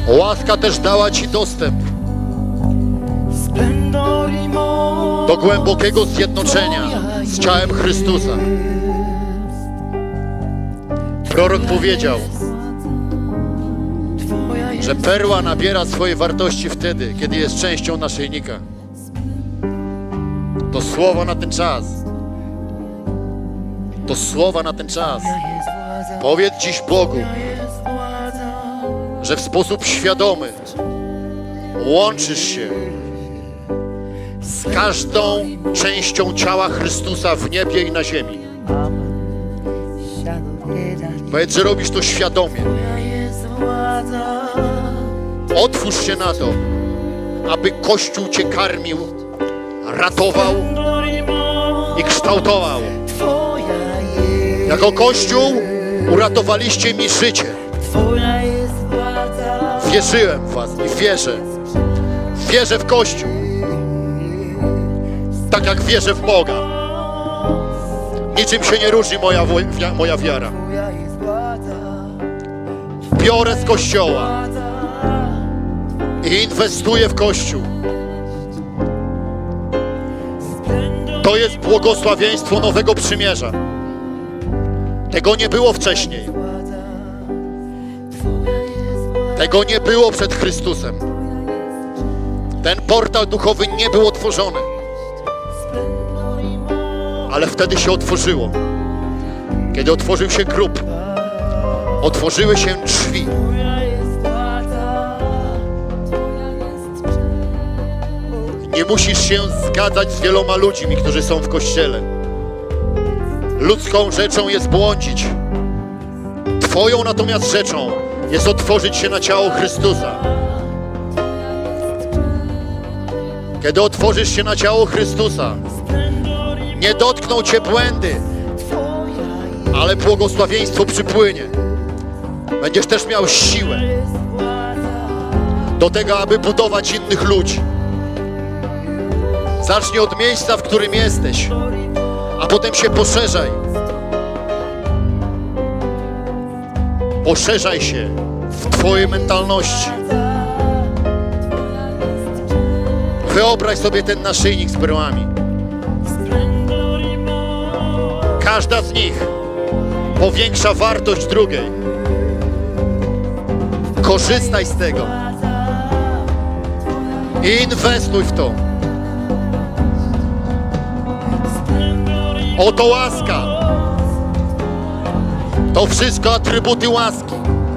Speaker 1: Łaska też dała Ci dostęp do głębokiego zjednoczenia z ciałem Chrystusa. Prorok powiedział, że perła nabiera swojej wartości wtedy, kiedy jest częścią naszyjnika. To słowo na ten czas. To słowa na ten czas. Powiedz dziś Bogu, że w sposób świadomy łączysz się z każdą częścią ciała Chrystusa w niebie i na ziemi. Powiedz, że robisz to świadomie. Otwórz się na to, aby Kościół Cię karmił, ratował i kształtował. Jako Kościół uratowaliście mi życie. Wierzyłem w Was i wierzę. Wierzę w Kościół. Tak jak wierzę w Boga. Niczym się nie różni moja, moja wiara. Biorę z Kościoła i inwestuję w Kościół. To jest błogosławieństwo nowego przymierza. Tego nie było wcześniej. Tego nie było przed Chrystusem. Ten portal duchowy nie był otworzony. Ale wtedy się otworzyło. Kiedy otworzył się grób, otworzyły się drzwi. Nie musisz się zgadzać z wieloma ludźmi, którzy są w Kościele. Ludzką rzeczą jest błądzić. Twoją natomiast rzeczą jest otworzyć się na ciało Chrystusa. Kiedy otworzysz się na ciało Chrystusa, nie dotkną Cię błędy, ale błogosławieństwo przypłynie. Będziesz też miał siłę do tego, aby budować innych ludzi. Zacznij od miejsca, w którym jesteś, a potem się poszerzaj. Poszerzaj się w Twojej mentalności. Wyobraź sobie ten naszyjnik z perłami. Każda z nich powiększa wartość drugiej. Korzystaj z tego. I inwestuj w to. Oto łaska. To wszystko atrybuty łaski.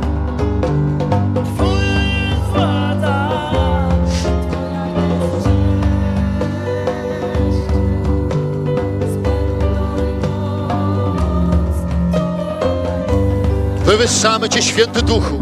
Speaker 1: Wywyższamy Cię, Święty Duchu.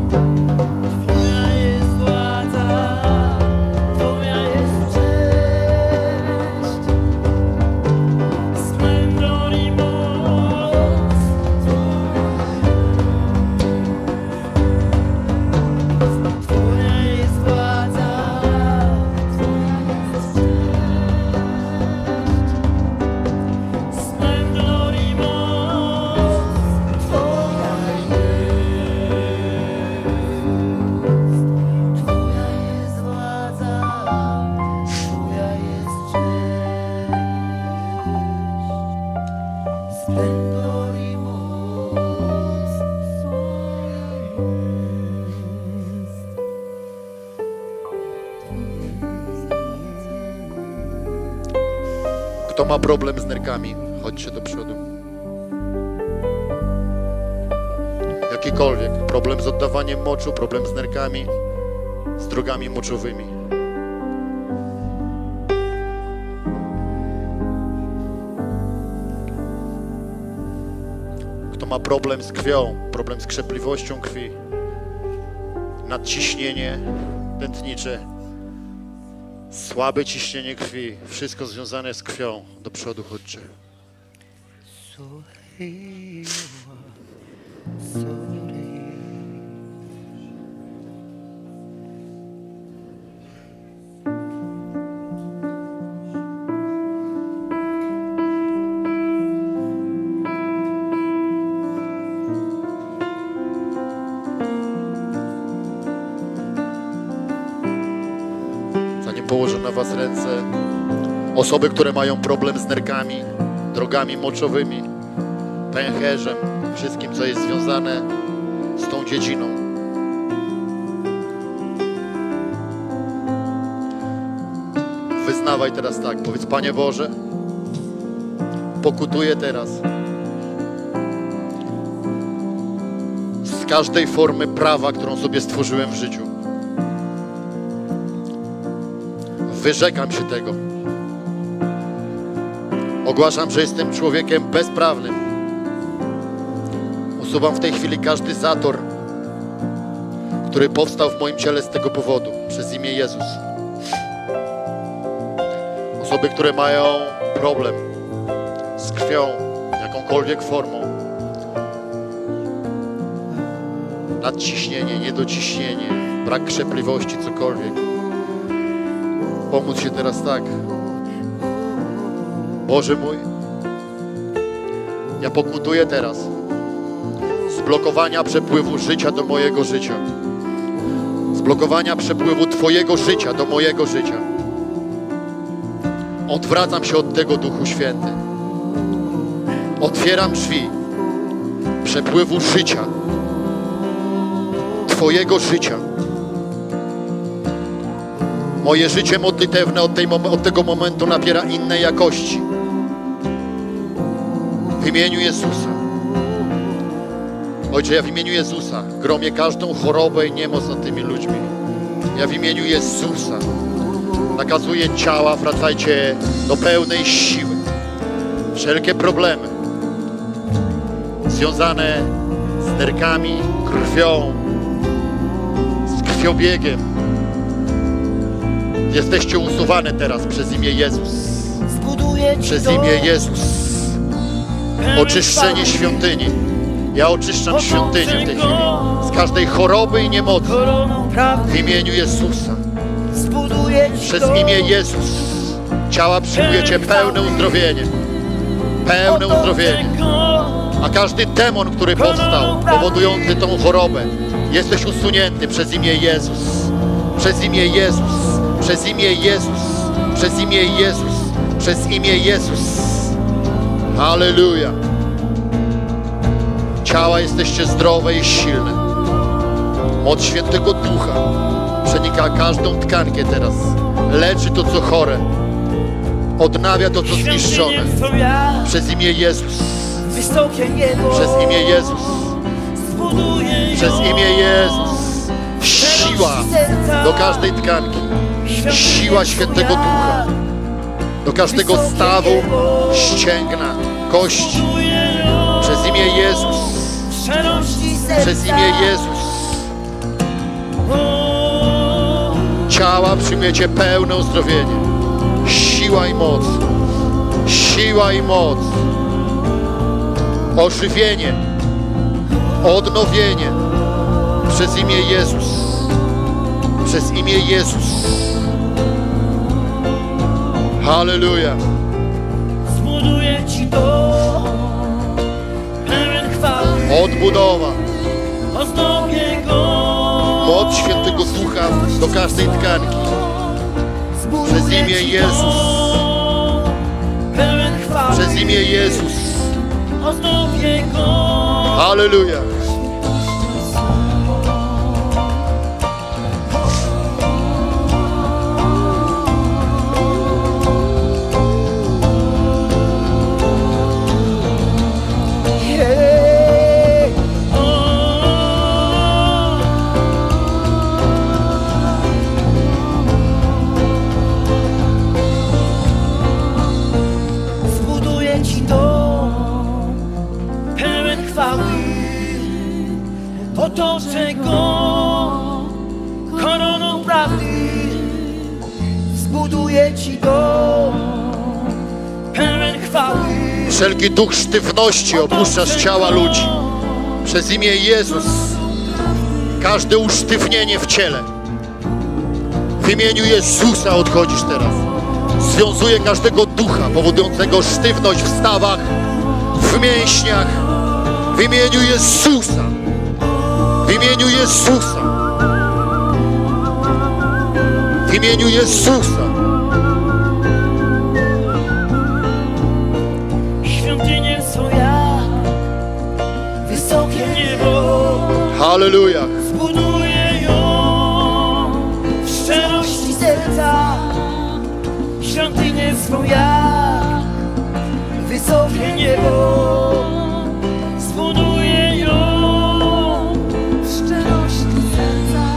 Speaker 1: Kto ma problem z nerkami, chodźcie do przodu. Jakikolwiek. Problem z oddawaniem moczu, problem z nerkami, z drogami moczowymi. Kto ma problem z krwią, problem z krzepliwością krwi, nadciśnienie tętnicze, słabe ciśnienie krwi, wszystko związane z krwią. Do przodu chodźcie. położę na was ręce. Osoby, które mają problem z nerkami, drogami moczowymi, pęcherzem, wszystkim, co jest związane z tą dziedziną. Wyznawaj teraz tak, powiedz: Panie Boże, pokutuję teraz z każdej formy prawa, którą sobie stworzyłem w życiu. Wyrzekam się tego. Ogłaszam, że jestem człowiekiem bezprawnym. Usuwam w tej chwili każdy zator, który powstał w moim ciele z tego powodu, przez imię Jezus. Osoby, które mają problem z krwią, jakąkolwiek formą, nadciśnienie, niedociśnienie, brak krzepliwości, cokolwiek. Pomóc się teraz tak. Boże mój, ja pokutuję teraz z blokowania przepływu życia do mojego życia. Z blokowania przepływu Twojego życia do mojego życia. Odwracam się od tego, Duchu Święty. Otwieram drzwi przepływu życia, Twojego życia. Moje życie modlitewne od, tej, od tego momentu nabiera innej jakości. W imieniu Jezusa. Ojcze, ja w imieniu Jezusa gromię każdą chorobę i niemoc nad tymi ludźmi. Ja w imieniu Jezusa nakazuję ciała, wracajcie do pełnej siły. Wszelkie problemy związane z nerkami, krwią, z krwiobiegiem, jesteście usuwane teraz przez imię Jezus. Przez imię Jezus. Oczyszczenie świątyni. Ja oczyszczam świątynię w tej chwili z każdej choroby i niemocy. W imieniu Jezusa. Przez imię Jezus. Ciała przyjmujecie pełne uzdrowienie. Pełne uzdrowienie. A każdy demon, który powstał, powodujący tą chorobę, jesteś usunięty przez imię Jezus. Przez imię Jezus. Przez imię Jezus. Przez imię Jezus. Przez imię Jezus. Halleluja. Ciała jesteście zdrowe i silne. Moc Świętego Ducha przenika każdą tkankę teraz. Leczy to, co chore. Odnawia to, co zniszczone. Przez imię Jezus. Przez imię Jezus. Przez imię Jezus. Siła do każdej tkanki. Siła Świętego Ducha do każdego stawu, ścięgna, kości. Przez imię Jezus. Przez imię Jezus. Ciała przyjmiecie pełne uzdrowienie. Siła i moc. Siła i moc. Ożywienie. Odnowienie. Przez imię Jezus. Przez imię Jezus. Halleluja.
Speaker 4: Zbuduję Ci dom pełen chwały.
Speaker 1: Odbudowa.
Speaker 4: Ozdobię go.
Speaker 1: Moc Świętego Ducha do każdej tkanki. Przez imię Jezus.
Speaker 4: Pełen chwały.
Speaker 1: Przez imię Jezus.
Speaker 4: Ozdobię go.
Speaker 1: Halleluja.
Speaker 4: Otoczę go koroną prawdy.
Speaker 2: Zbuduję Ci dom
Speaker 4: Pełen chwały.
Speaker 1: Wszelki duch sztywności opuszcza z ciała ludzi. Przez imię Jezus. Każde usztywnienie w ciele. W imieniu Jezusa odchodzisz teraz. Związuję każdego ducha powodującego sztywność w stawach, w mięśniach. W imieniu Jezusa. W imieniu Jezusa. W imieniu Jezusa.
Speaker 2: Świątynię swą jak wysokie niebo.
Speaker 1: Halleluja.
Speaker 2: Zbuduję ją w szczerości serca. Świątynię swą jak wysokie niebo. Zbuduję ją
Speaker 3: w szczerości serca.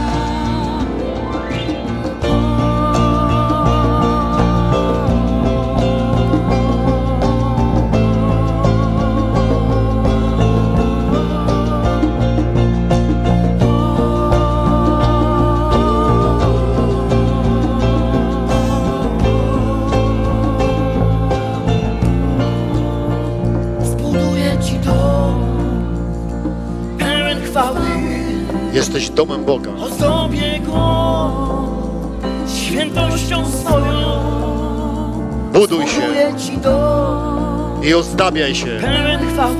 Speaker 2: Zbuduję ci dom pełen chwały.
Speaker 1: Jesteś domem Boga.
Speaker 2: Ozdobię go świętością swoją.
Speaker 1: Buduj się
Speaker 2: Zbuduję ci dom
Speaker 1: i ozdabiaj się.
Speaker 2: pełen chwały.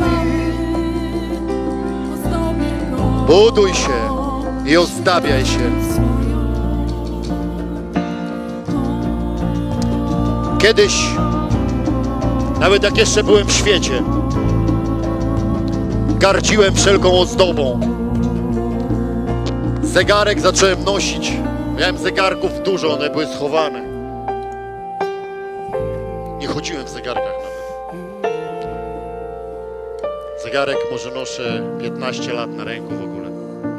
Speaker 3: Ozdobię go
Speaker 1: Buduj się i ozdabiaj się. Kiedyś, nawet jak jeszcze byłem w świecie, gardziłem wszelką ozdobą. Zegarek zacząłem nosić. Miałem zegarków dużo, one były schowane. Nie chodziłem w zegarkach nawet. Zegarek może noszę piętnaście lat na ręku w ogóle.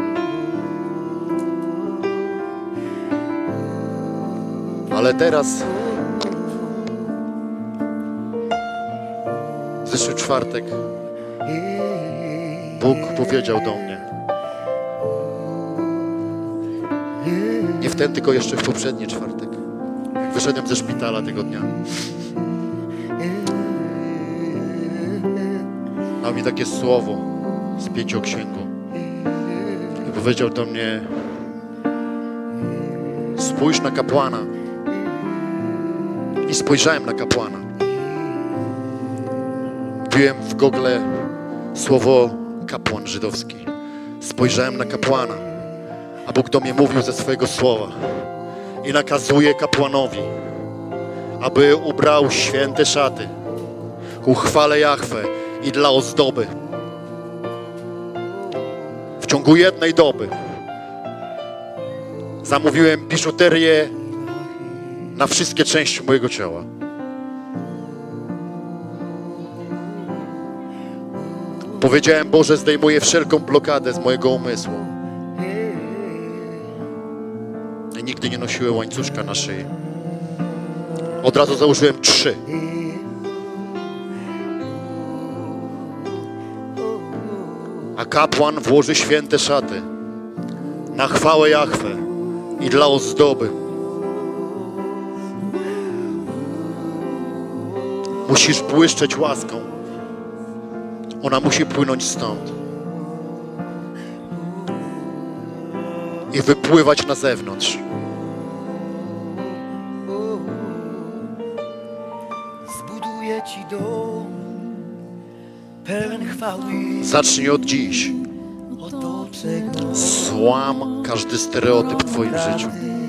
Speaker 1: Ale teraz w zeszły czwartek Bóg powiedział do mnie. Nie w ten, tylko jeszcze w poprzedni czwartek. Jak wyszedłem ze szpitala tego dnia. Dał mi takie słowo z pięcioksięgu. I powiedział do mnie: spójrz na kapłana. I spojrzałem na kapłana. Wbiłem w Google słowo kapłan żydowski. Spojrzałem na kapłana, a Bóg do mnie mówił ze swojego słowa. I nakazuje kapłanowi, aby ubrał święte szaty ku chwale Jahwe i dla ozdoby. W ciągu jednej doby zamówiłem biżuterię na wszystkie części mojego ciała. Powiedziałem: Boże, zdejmuję wszelką blokadę z mojego umysłu. I nigdy nie nosiłem łańcuszka na szyi. Od razu założyłem trzy. A kapłan włoży święte szaty na chwałę Jahwe i dla ozdoby. Musisz błyszczeć łaską. Ona musi płynąć stąd i wypływać na zewnątrz.
Speaker 2: Zbuduję ci dom pełen chwały.
Speaker 1: Zacznij od dziś.
Speaker 2: Otoczę go
Speaker 1: Złam każdy stereotyp w twoim życiu.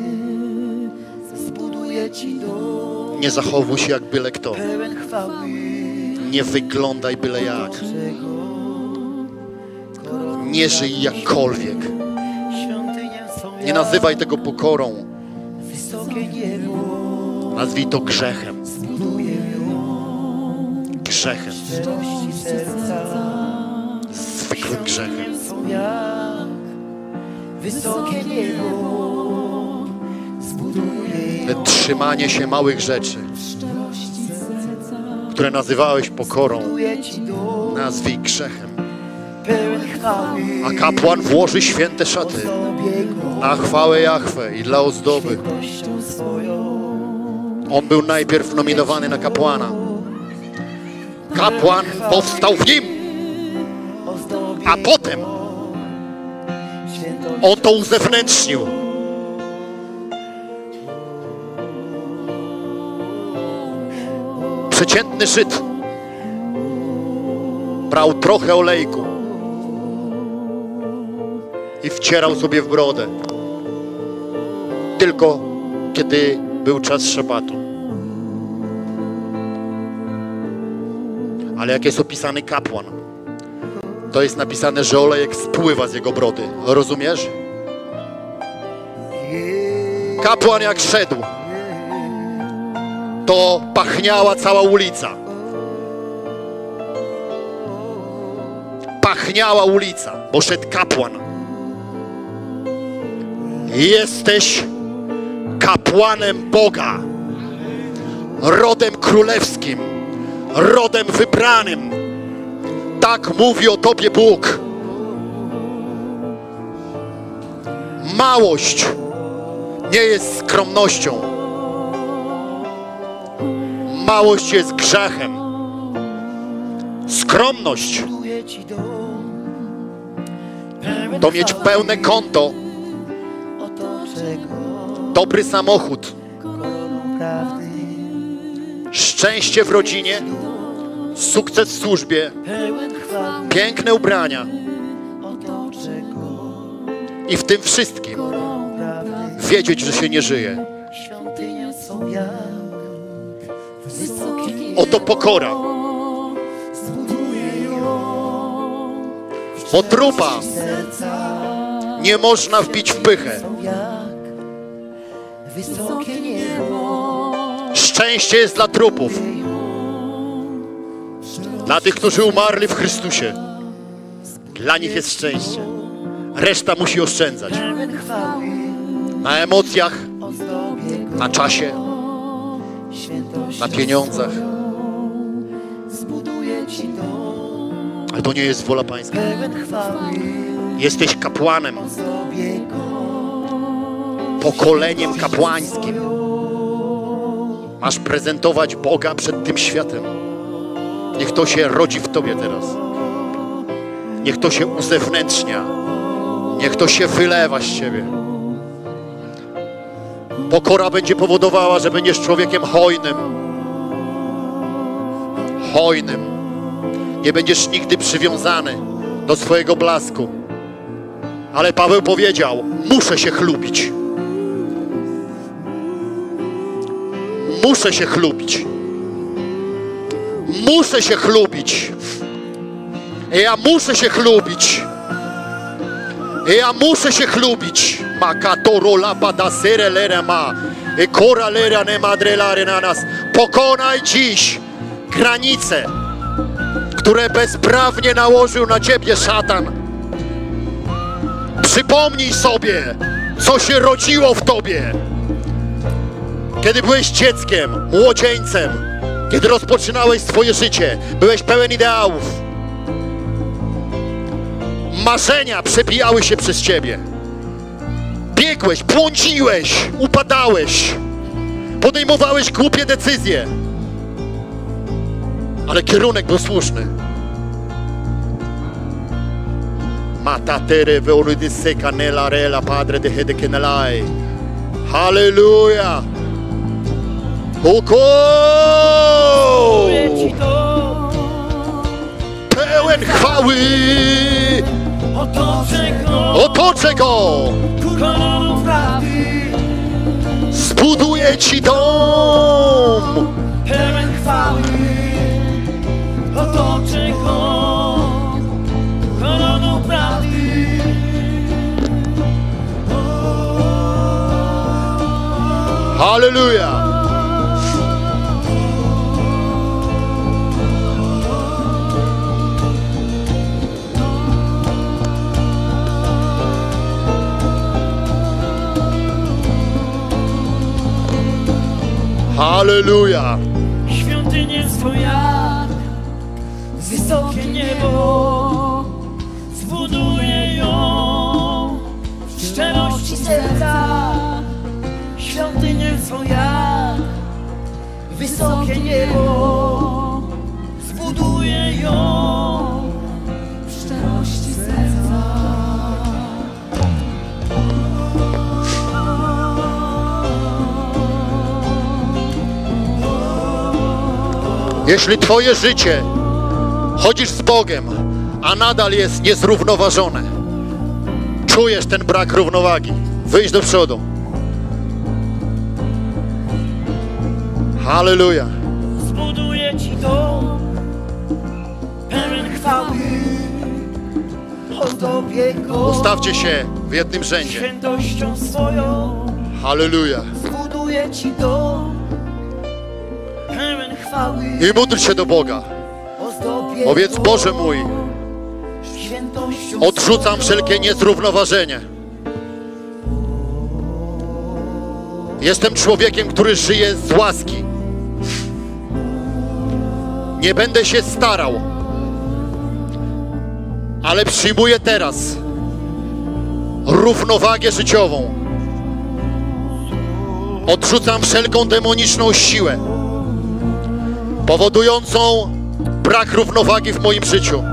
Speaker 2: Zbuduję ci dom
Speaker 1: Nie zachowuj się jak byle kto.
Speaker 2: pełen chwały.
Speaker 1: Nie wyglądaj byle jak.
Speaker 2: Koroną
Speaker 1: Nie żyj jakkolwiek.
Speaker 2: świątynię swą
Speaker 1: Nie
Speaker 2: jak
Speaker 1: nazywaj tego pokorą.
Speaker 2: wysokie niebo.
Speaker 1: Nazwij to grzechem.
Speaker 2: Zbuduję ją
Speaker 1: Grzechem.
Speaker 2: w szczerości serca.
Speaker 1: Zwykłym grzechem.
Speaker 2: Są jak wysokie niebo. Zbuduję ją
Speaker 1: Trzymanie się małych rzeczy,
Speaker 3: w szczerości serca.
Speaker 1: które nazywałeś pokorą,
Speaker 2: Zbuduję ci dom
Speaker 1: nazwij grzechem.
Speaker 2: pełen chwały.
Speaker 1: A kapłan włoży święte szaty
Speaker 2: Ozdobię go
Speaker 1: na chwałę Jahwe i dla ozdoby.
Speaker 2: świętością swoją.
Speaker 1: On był najpierw nominowany na kapłana. Kapłan powstał w nim,
Speaker 2: Ozdobię
Speaker 1: a potem
Speaker 2: świętością
Speaker 1: on to uzewnętrznił. Przeciętny Żyd brał trochę olejku i wcierał sobie w brodę. Tylko kiedy był czas szabatu. Ale jak jest opisany kapłan, to jest napisane, że olejek spływa z jego brody. Rozumiesz? Kapłan jak szedł, to pachniała cała ulica. Pachniała ulica, bo szedł kapłan. Jesteś kapłanem Boga, rodem królewskim, rodem wybranym. Tak mówi o tobie Bóg. Małość nie jest skromnością. Małość jest grzechem. Skromność to mieć pełne konto, dobry samochód, szczęście w rodzinie, sukces w służbie, piękne ubrania i w tym wszystkim wiedzieć, że się nie żyje. Oto pokora. Bo trupa nie można wbić w pychę. Szczęście jest dla trupów. Dla tych, którzy umarli w Chrystusie. Dla nich jest szczęście. Reszta musi oszczędzać. Na emocjach, na czasie, na pieniądzach. Ale to nie jest wola Pańska. Jesteś kapłanem. Pokoleniem kapłańskim. Masz prezentować Boga przed tym światem. Niech to się rodzi w tobie teraz. Niech to się uzewnętrznia. Niech to się wylewa z ciebie. Pokora będzie powodowała, że będziesz człowiekiem hojnym. Hojnym. Nie będziesz nigdy przywiązany do swojego blasku. Ale Paweł powiedział, muszę się chlubić. Muszę się chlubić. Muszę się chlubić. Ja muszę się chlubić. Ja muszę się chlubić. Makatorola padasere lerema. Ekora lera ne madrelare na nas. Pokonaj dziś granice, które bezprawnie nałożył na ciebie szatan. Przypomnij sobie, co się rodziło w tobie. Kiedy byłeś dzieckiem, młodzieńcem, kiedy rozpoczynałeś swoje życie, byłeś pełen ideałów. Marzenia przebijały się przez ciebie. Biegłeś, błądziłeś, upadałeś, podejmowałeś głupie decyzje. Ale kierunek był słuszny. Matatere veoridise canela rela padre de hede kenelai. Halleluja! Oko! Pełen chwały! Otoczę go! Zbuduję ci dom!
Speaker 4: Pełen chwały, otoczę go koroną prawdy.
Speaker 1: Halleluja! Halleluja!
Speaker 4: Świątynię swoja, wysokie niebo, zbuduję ją w szczerości serca. Świątynię swoja, wysokie niebo, zbuduję ją w szczerości serca.
Speaker 1: Jeśli twoje życie chodzisz z Bogiem, a nadal jest niezrównoważone, czujesz ten brak równowagi, wyjdź do przodu. Halleluja.
Speaker 4: Zbuduję Ci dom pełen chwały,
Speaker 2: Ozdobię go
Speaker 1: Ustawcie się w jednym rzędzie.
Speaker 4: świętością swoją.
Speaker 1: Halleluja.
Speaker 2: Zbuduję Ci dom
Speaker 4: Pełen
Speaker 2: chwały,
Speaker 1: I módl się do Boga.
Speaker 2: ozdobię
Speaker 1: Powiedz,
Speaker 2: go
Speaker 1: Boże mój,
Speaker 2: świętością
Speaker 1: odrzucam
Speaker 2: swoją.
Speaker 1: wszelkie niezrównoważenie. Jestem człowiekiem, który żyje z łaski. Nie będę się starał, ale przyjmuję teraz równowagę życiową. Odrzucam wszelką demoniczną siłę powodującą brak równowagi w moim życiu.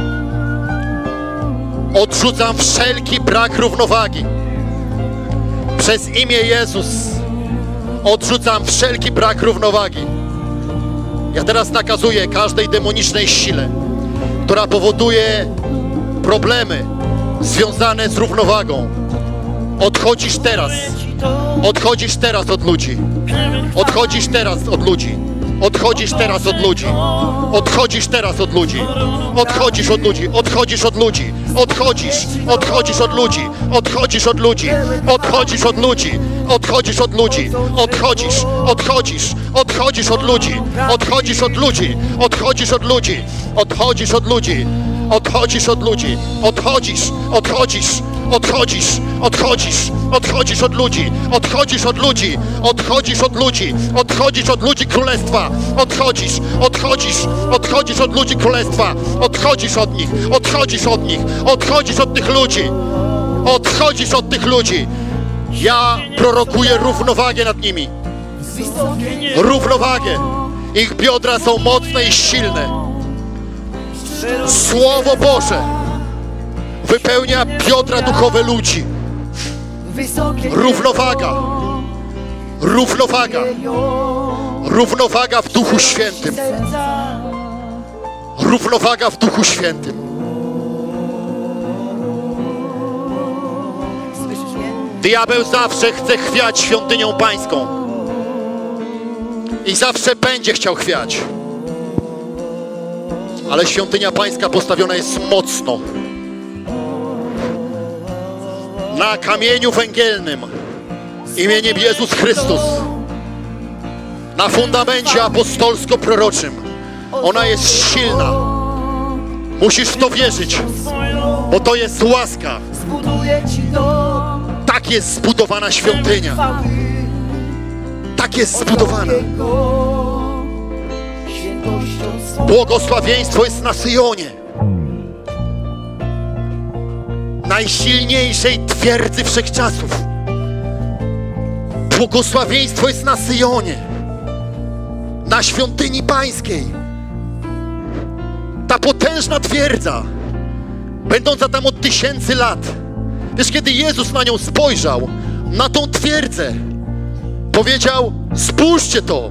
Speaker 1: Odrzucam wszelki brak równowagi. Przez imię Jezus odrzucam wszelki brak równowagi. Ja teraz nakazuję każdej demonicznej sile, która powoduje problemy związane z równowagą. Odchodzisz teraz. Odchodzisz teraz od ludzi. Odchodzisz teraz od ludzi. Odchodzisz teraz od ludzi. Odchodzisz teraz od ludzi. Odchodzisz od ludzi. Odchodzisz od ludzi. Odchodzisz. Odchodzisz od ludzi. Odchodzisz od ludzi. Odchodzisz od ludzi. Odchodzisz od ludzi. Odchodzisz. Odchodzisz. Odchodzisz od ludzi. Odchodzisz od ludzi. Odchodzisz od ludzi. Odchodzisz od ludzi. Odchodzisz od ludzi. Odchodzisz. Odchodzisz. Odchodzisz. Odchodzisz. Odchodzisz od ludzi. Odchodzisz od ludzi. Odchodzisz od ludzi. Odchodzisz od ludzi królestwa. Odchodzisz. Odchodzisz. Odchodzisz od ludzi królestwa. Odchodzisz od nich. Odchodzisz od nich. Odchodzisz od tych ludzi. Odchodzisz od tych ludzi. Ja prorokuję równowagę nad nimi. Równowagę. Ich biodra są mocne i silne. Słowo Boże wypełnia biodra duchowe ludzi. Równowaga. Równowaga. Równowaga w Duchu Świętym. Równowaga w Duchu Świętym. Diabeł zawsze chce chwiać świątynią pańską. I zawsze będzie chciał chwiać. Ale świątynia pańska postawiona jest mocno. Na kamieniu węgielnym imieniem Jezus Chrystus. Na fundamencie apostolsko-proroczym. Ona jest silna. Musisz w to wierzyć, bo to jest łaska.
Speaker 2: Zbuduję Ci dom
Speaker 1: Tak jest zbudowana świątynia.
Speaker 2: chwały,
Speaker 1: Tak jest zbudowana.
Speaker 2: ozdobię go świętością swoją.
Speaker 1: Błogosławieństwo jest na Syjonie. Najsilniejszej twierdzy wszechczasów. Błogosławieństwo jest na Syjonie. Na świątyni pańskiej. Ta potężna twierdza, będąca tam od tysięcy lat. Wiesz, kiedy Jezus na nią spojrzał, na tą twierdzę, powiedział: spójrzcie to,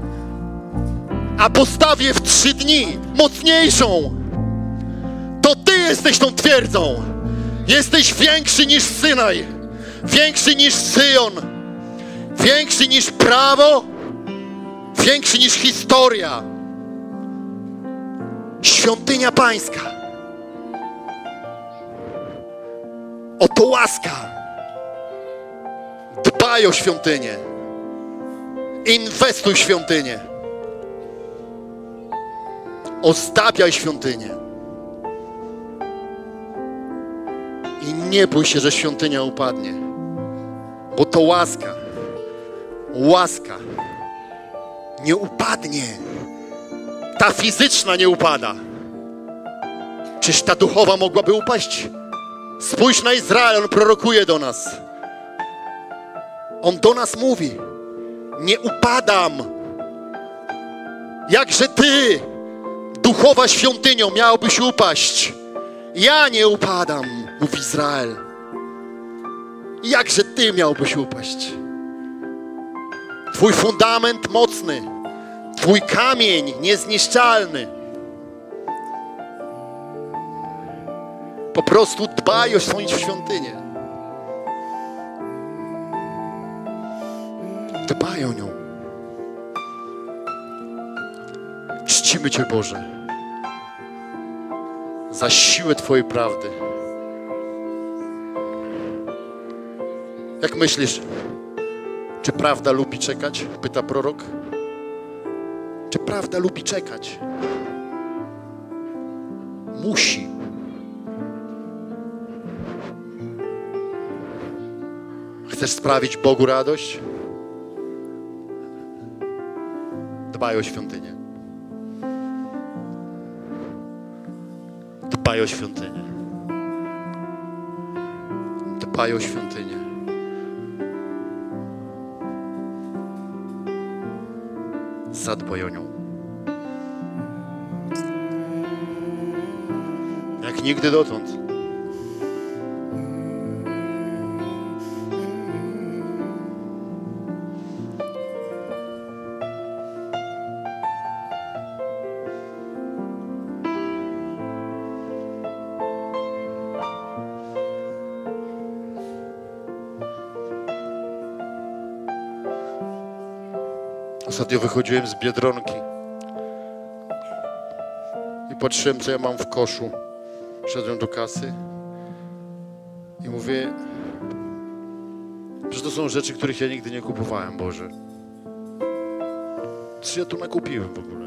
Speaker 1: a postawię w trzy dni mocniejszą. To Ty jesteś tą twierdzą. Jesteś większy niż Synaj, większy niż Syjon, większy niż prawo, większy niż historia. Świątynia pańska. Oto łaska. Dbaj o świątynię. Inwestuj w świątynię. Ozdabiaj świątynię. I nie bój się, że świątynia upadnie. Bo to łaska. Łaska nie upadnie. Ta fizyczna nie upada. Czyż ta duchowa mogłaby upaść? Spójrz na Izrael, on prorokuje do nas. On do nas mówi: nie upadam. Jakże ty, duchowa świątynio, miałbyś upaść? Ja nie upadam, mówi Izrael. Jakże ty miałbyś upaść? Twój fundament mocny, twój kamień niezniszczalny. Po prostu dbaj o swoją świątynię. Dbaj o nią. Czcimy Cię, Boże, za siłę Twojej prawdy. Jak myślisz, czy prawda lubi czekać? Pyta prorok. Czy prawda lubi czekać? Musi. Chcesz sprawić Bogu radość? Dbaj o świątynię. Dbaj o świątynię. Dbaj o świątynię. Zadbaj o nią. Jak nigdy dotąd. Ostatnio wychodziłem z Biedronki i patrzyłem, co ja mam w koszu. Szedłem do kasy i mówię, że to są rzeczy, których ja nigdy nie kupowałem, Boże. Co ja tu nakupiłem w ogóle?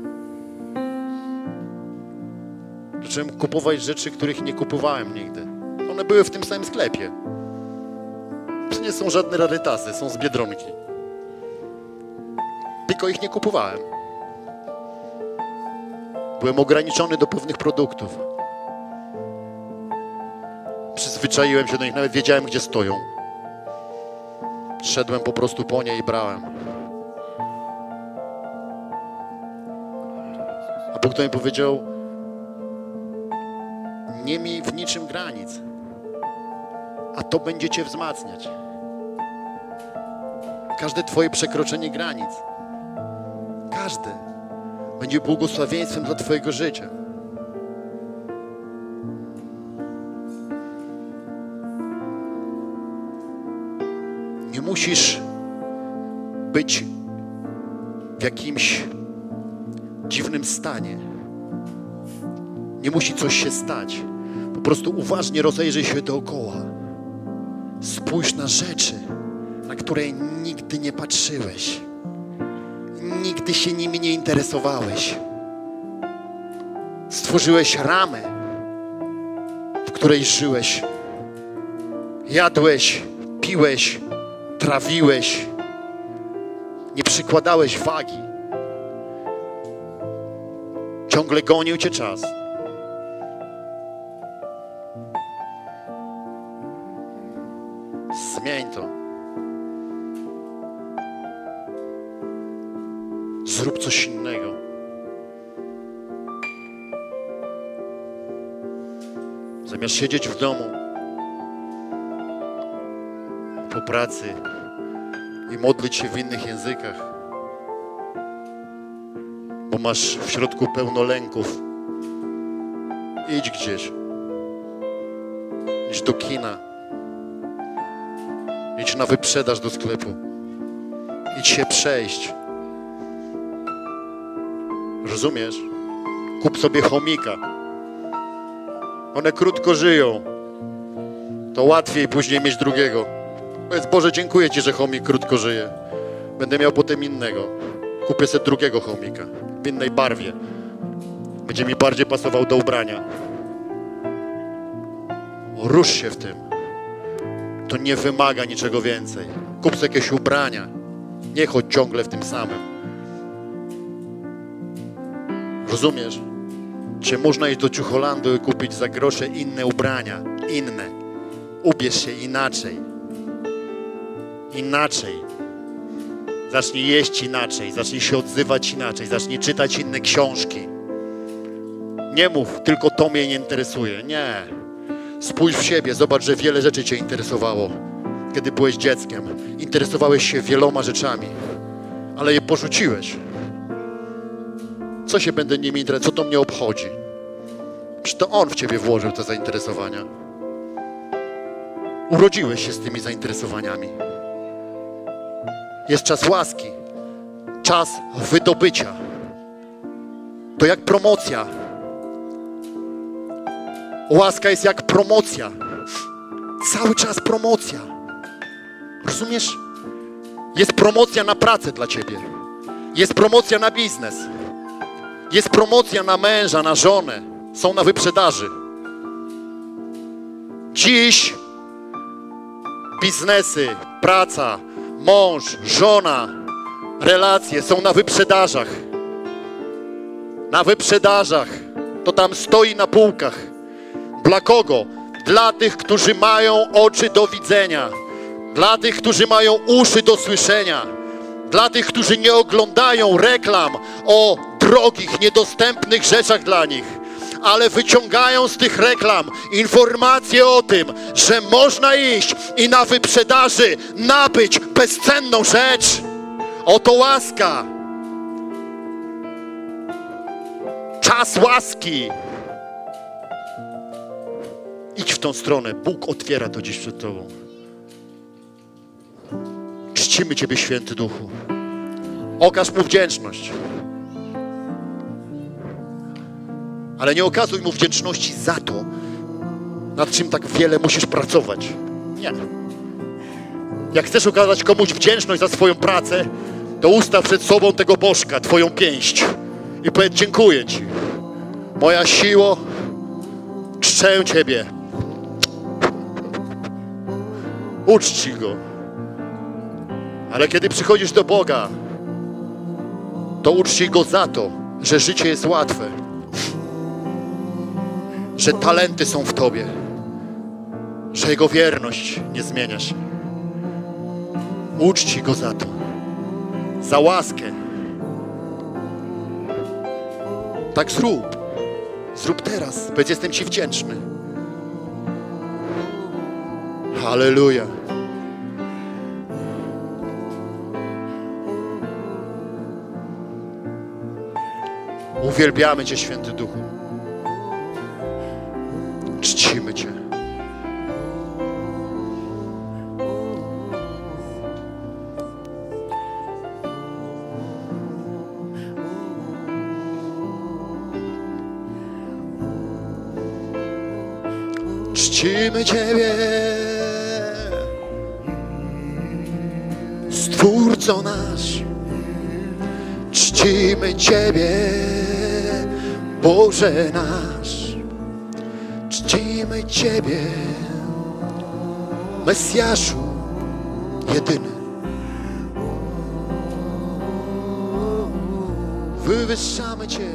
Speaker 1: Zacząłem kupować rzeczy, których nie kupowałem nigdy. One były w tym samym sklepie. To nie są żadne rarytasy, są z Biedronki. Tylko ich nie kupowałem. Byłem ograniczony do pewnych produktów. Przyzwyczaiłem się do nich, nawet wiedziałem, gdzie stoją. Szedłem po prostu po nie i brałem. A Bóg to mi powiedział, nie miej w niczym granic, a to będzie Cię wzmacniać. Każde Twoje przekroczenie granic, każde będzie błogosławieństwem dla Twojego życia. Nie musisz być w jakimś dziwnym stanie. Nie musi coś się stać. Po prostu uważnie rozejrzyj się dookoła. Spójrz na rzeczy, na które nigdy nie patrzyłeś. Nigdy się nimi nie interesowałeś. Stworzyłeś ramę, w której żyłeś. Jadłeś, piłeś, trawiłeś. Nie przykładałeś wagi. Ciągle gonił Cię czas. Zmień to. Zrób coś innego. Zamiast siedzieć w domu, po pracy i modlić się w innych językach, bo masz w środku pełno lęków, idź gdzieś. Idź do kina. Idź na wyprzedaż do sklepu. Idź się przejść. Rozumiesz? Kup sobie chomika. One krótko żyją. To łatwiej później mieć drugiego. Powiedz, Boże, dziękuję Ci, że chomik krótko żyje. Będę miał potem innego. Kupię sobie drugiego chomika. W innej barwie. Będzie mi bardziej pasował do ubrania. Rusz się w tym. To nie wymaga niczego więcej. Kup sobie jakieś ubrania. Nie chodź ciągle w tym samym. Rozumiesz? Czy można iść do Ciucholandu i kupić za grosze inne ubrania? Inne. Ubierz się inaczej. Inaczej. Zacznij jeść inaczej. Zacznij się odzywać inaczej. Zacznij czytać inne książki. Nie mów, tylko to mnie nie interesuje. Nie. Spójrz w siebie. Zobacz, że wiele rzeczy Cię interesowało, kiedy byłeś dzieckiem. Interesowałeś się wieloma rzeczami, ale je porzuciłeś. Co się będę nimi interesował? Co to mnie obchodzi? Przecież to On w Ciebie włożył te zainteresowania. Urodziłeś się z tymi zainteresowaniami. Jest czas łaski. Czas wydobycia. To jak promocja. Łaska jest jak promocja. Cały czas promocja. Rozumiesz? Jest promocja na pracę dla ciebie. Jest promocja na biznes. Jest promocja na męża, na żonę. Są na wyprzedaży. Dziś biznesy, praca, mąż, żona, relacje są na wyprzedażach. Na wyprzedażach. To tam stoi na półkach. Dla kogo? Dla tych, którzy mają oczy do widzenia. Dla tych, którzy mają uszy do słyszenia. Dla tych, którzy nie oglądają reklam o drogich, niedostępnych rzeczach dla nich, ale wyciągają z tych reklam informacje o tym, że można iść i na wyprzedaży nabyć bezcenną rzecz. Oto łaska. Czas łaski. Idź w tą stronę. Bóg otwiera to dziś przed tobą. Czcimy Ciebie, Święty Duchu. Okaż Mu wdzięczność. Ale nie okazuj Mu wdzięczności za to, nad czym tak wiele musisz pracować. Nie. Jak chcesz okazać komuś wdzięczność za swoją pracę, to ustaw przed sobą tego bożka, Twoją pięść i powiedz: dziękuję Ci. Moja siło, czczę Ciebie. Uczci Go. Ale kiedy przychodzisz do Boga, to uczci Go za to, że życie jest łatwe. Że talenty są w Tobie. Że Jego wierność nie zmienia się. Uczci Go za to. Za łaskę. Tak zrób. Zrób teraz. Powiedz: jestem Ci wdzięczny. Halleluja. Uwielbiamy Cię, Święty Duchu. Czcimy Cię. Czcimy Ciebie, Stwórco nasz. Czcimy Ciebie, Boże nasz. Czcimy Ciebie, Mesjaszu jedyny. Wywyższamy Cię.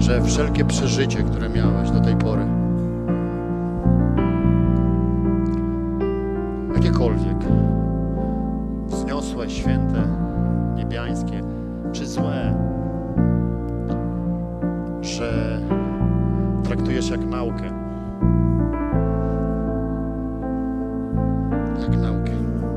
Speaker 1: że wszelkie przeżycie, które miałeś do tej pory, jakiekolwiek, wzniosłe, święte, niebiańskie, czy złe, że traktujesz jak naukę. Jak naukę.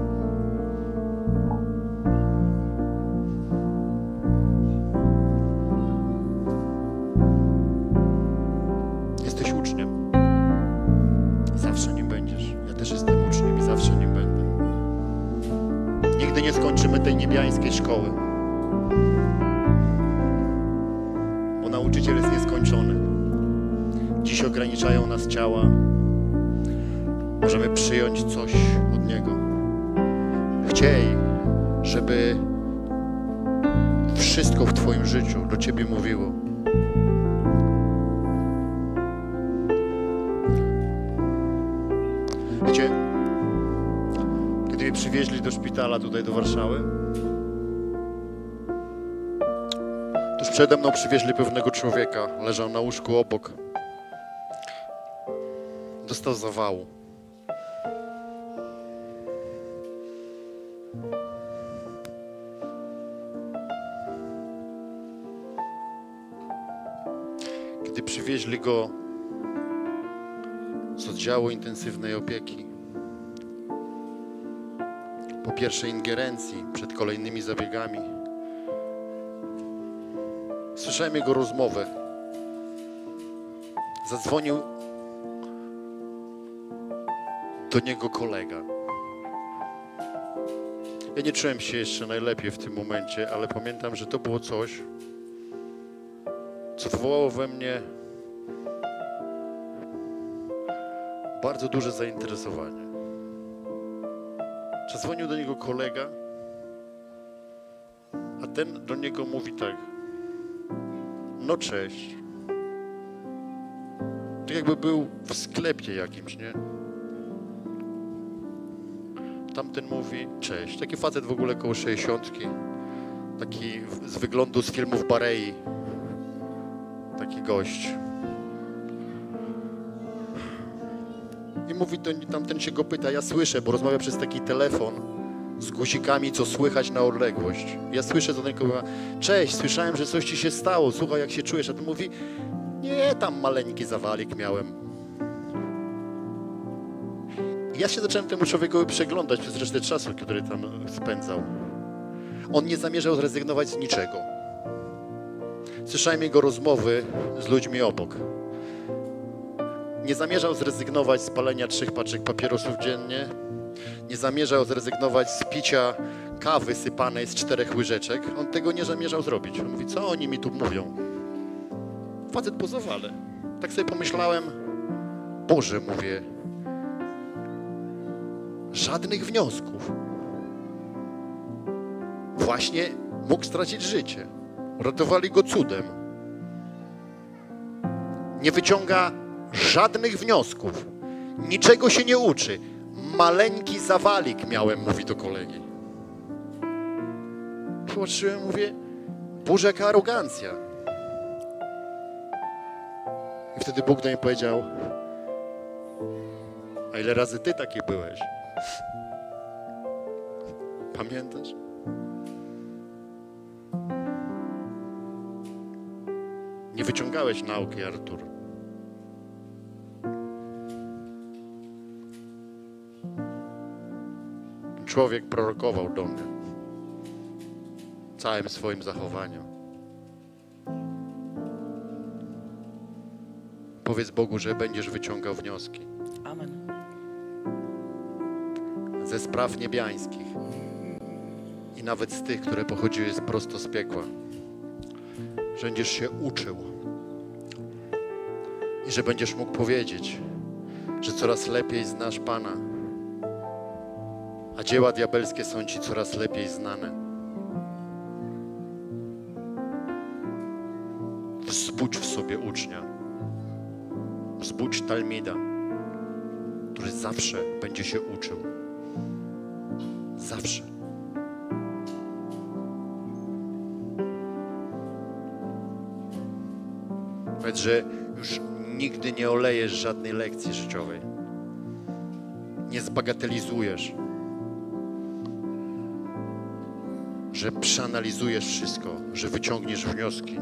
Speaker 1: Jesteś uczniem. Zawsze nim będziesz. Ja też jestem uczniem i zawsze nim będę. Nigdy nie skończymy tej niebiańskiej szkoły. Bo nauczyciel jest nieskończony. Dziś ograniczają nas ciała. Możemy przyjąć coś od Niego. Chciej, żeby wszystko w Twoim życiu do Ciebie mówiło. Wiecie, kiedy mnie przywieźli do szpitala tutaj do Warszawy, tuż przede mną przywieźli pewnego człowieka. Leżał na łóżku obok. Dostał zawału. Kiedy przywieźli go z oddziału intensywnej opieki, po pierwszej ingerencji, przed kolejnymi zabiegami, słyszałem jego rozmowę. Zadzwonił do niego kolega. Ja nie czułem się jeszcze najlepiej w tym momencie, ale pamiętam, że to było coś, co wywołało we mnie bardzo duże zainteresowanie. Zadzwonił do niego kolega, a ten do niego mówi tak: no cześć. Tak jakby był w sklepie jakimś, nie? Tamten mówi cześć. Taki facet w ogóle koło sześćdziesiątki. Taki z wyglądu z filmów Barei. Taki gość. I mówi, to tamten się go pyta, ja słyszę, bo rozmawia przez taki telefon z guzikami, co słychać na odległość. Ja słyszę do niego, cześć, słyszałem, że coś ci się stało, słuchaj, jak się czujesz. A ten mówi, nie, tam maleńki zawalik miałem. I ja się zacząłem temu człowiekowi przeglądać przez resztę czasu, który tam spędzał. On nie zamierzał zrezygnować z niczego. Słyszałem jego rozmowy z ludźmi obok. Nie zamierzał zrezygnować z palenia trzech paczek papierosów dziennie. Nie zamierzał zrezygnować z picia kawy sypanej z czterech łyżeczek. On tego nie zamierzał zrobić. On mówi, co oni mi tu mówią? Facet po zawale. Tak sobie pomyślałem, Boże, mówię, żadnych wniosków. Właśnie mógł stracić życie. Ratowali go cudem. Nie wyciąga żadnych wniosków. Niczego się nie uczy. Maleńki zawalik miałem, mówi do kolegi. Patrzyłem, mówię, Boże, jaka arogancja. I wtedy Bóg do mnie powiedział, a ile razy ty taki byłeś? Pamiętasz? Nie wyciągałeś nauki, Artur. Człowiek prorokował do mnie całym swoim zachowaniu. Powiedz Bogu, że będziesz wyciągał wnioski.
Speaker 2: Amen.
Speaker 1: Ze spraw niebiańskich i nawet z tych, które pochodziły prosto z piekła. Że będziesz się uczył i że będziesz mógł powiedzieć, że coraz lepiej znasz Pana, a dzieła diabelskie są ci coraz lepiej znane. Wzbudź w sobie ucznia, wzbudź talmida, który zawsze będzie się uczył. Zawsze. Powiedz, że już nigdy nie olejesz żadnej lekcji życiowej. Nie zbagatelizujesz. Że przeanalizujesz wszystko, że wyciągniesz wnioski.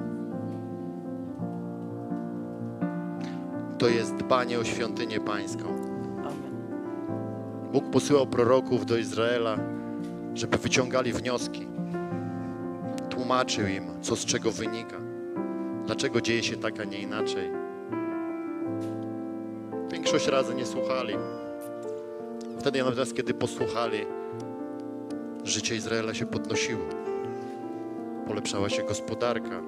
Speaker 1: To jest dbanie o świątynię pańską.
Speaker 2: Amen.
Speaker 1: Bóg posyłał proroków do Izraela, żeby wyciągali wnioski. Tłumaczył im, co z czego wynika. Dlaczego dzieje się tak, a nie inaczej. Większość razy nie słuchali. Wtedy natomiast, kiedy posłuchali, życie Izraela się podnosiło. Polepszała się gospodarka.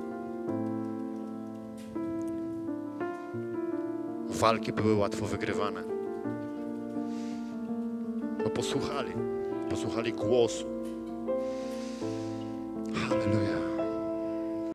Speaker 1: Walki były łatwo wygrywane. Bo posłuchali. Posłuchali głosu.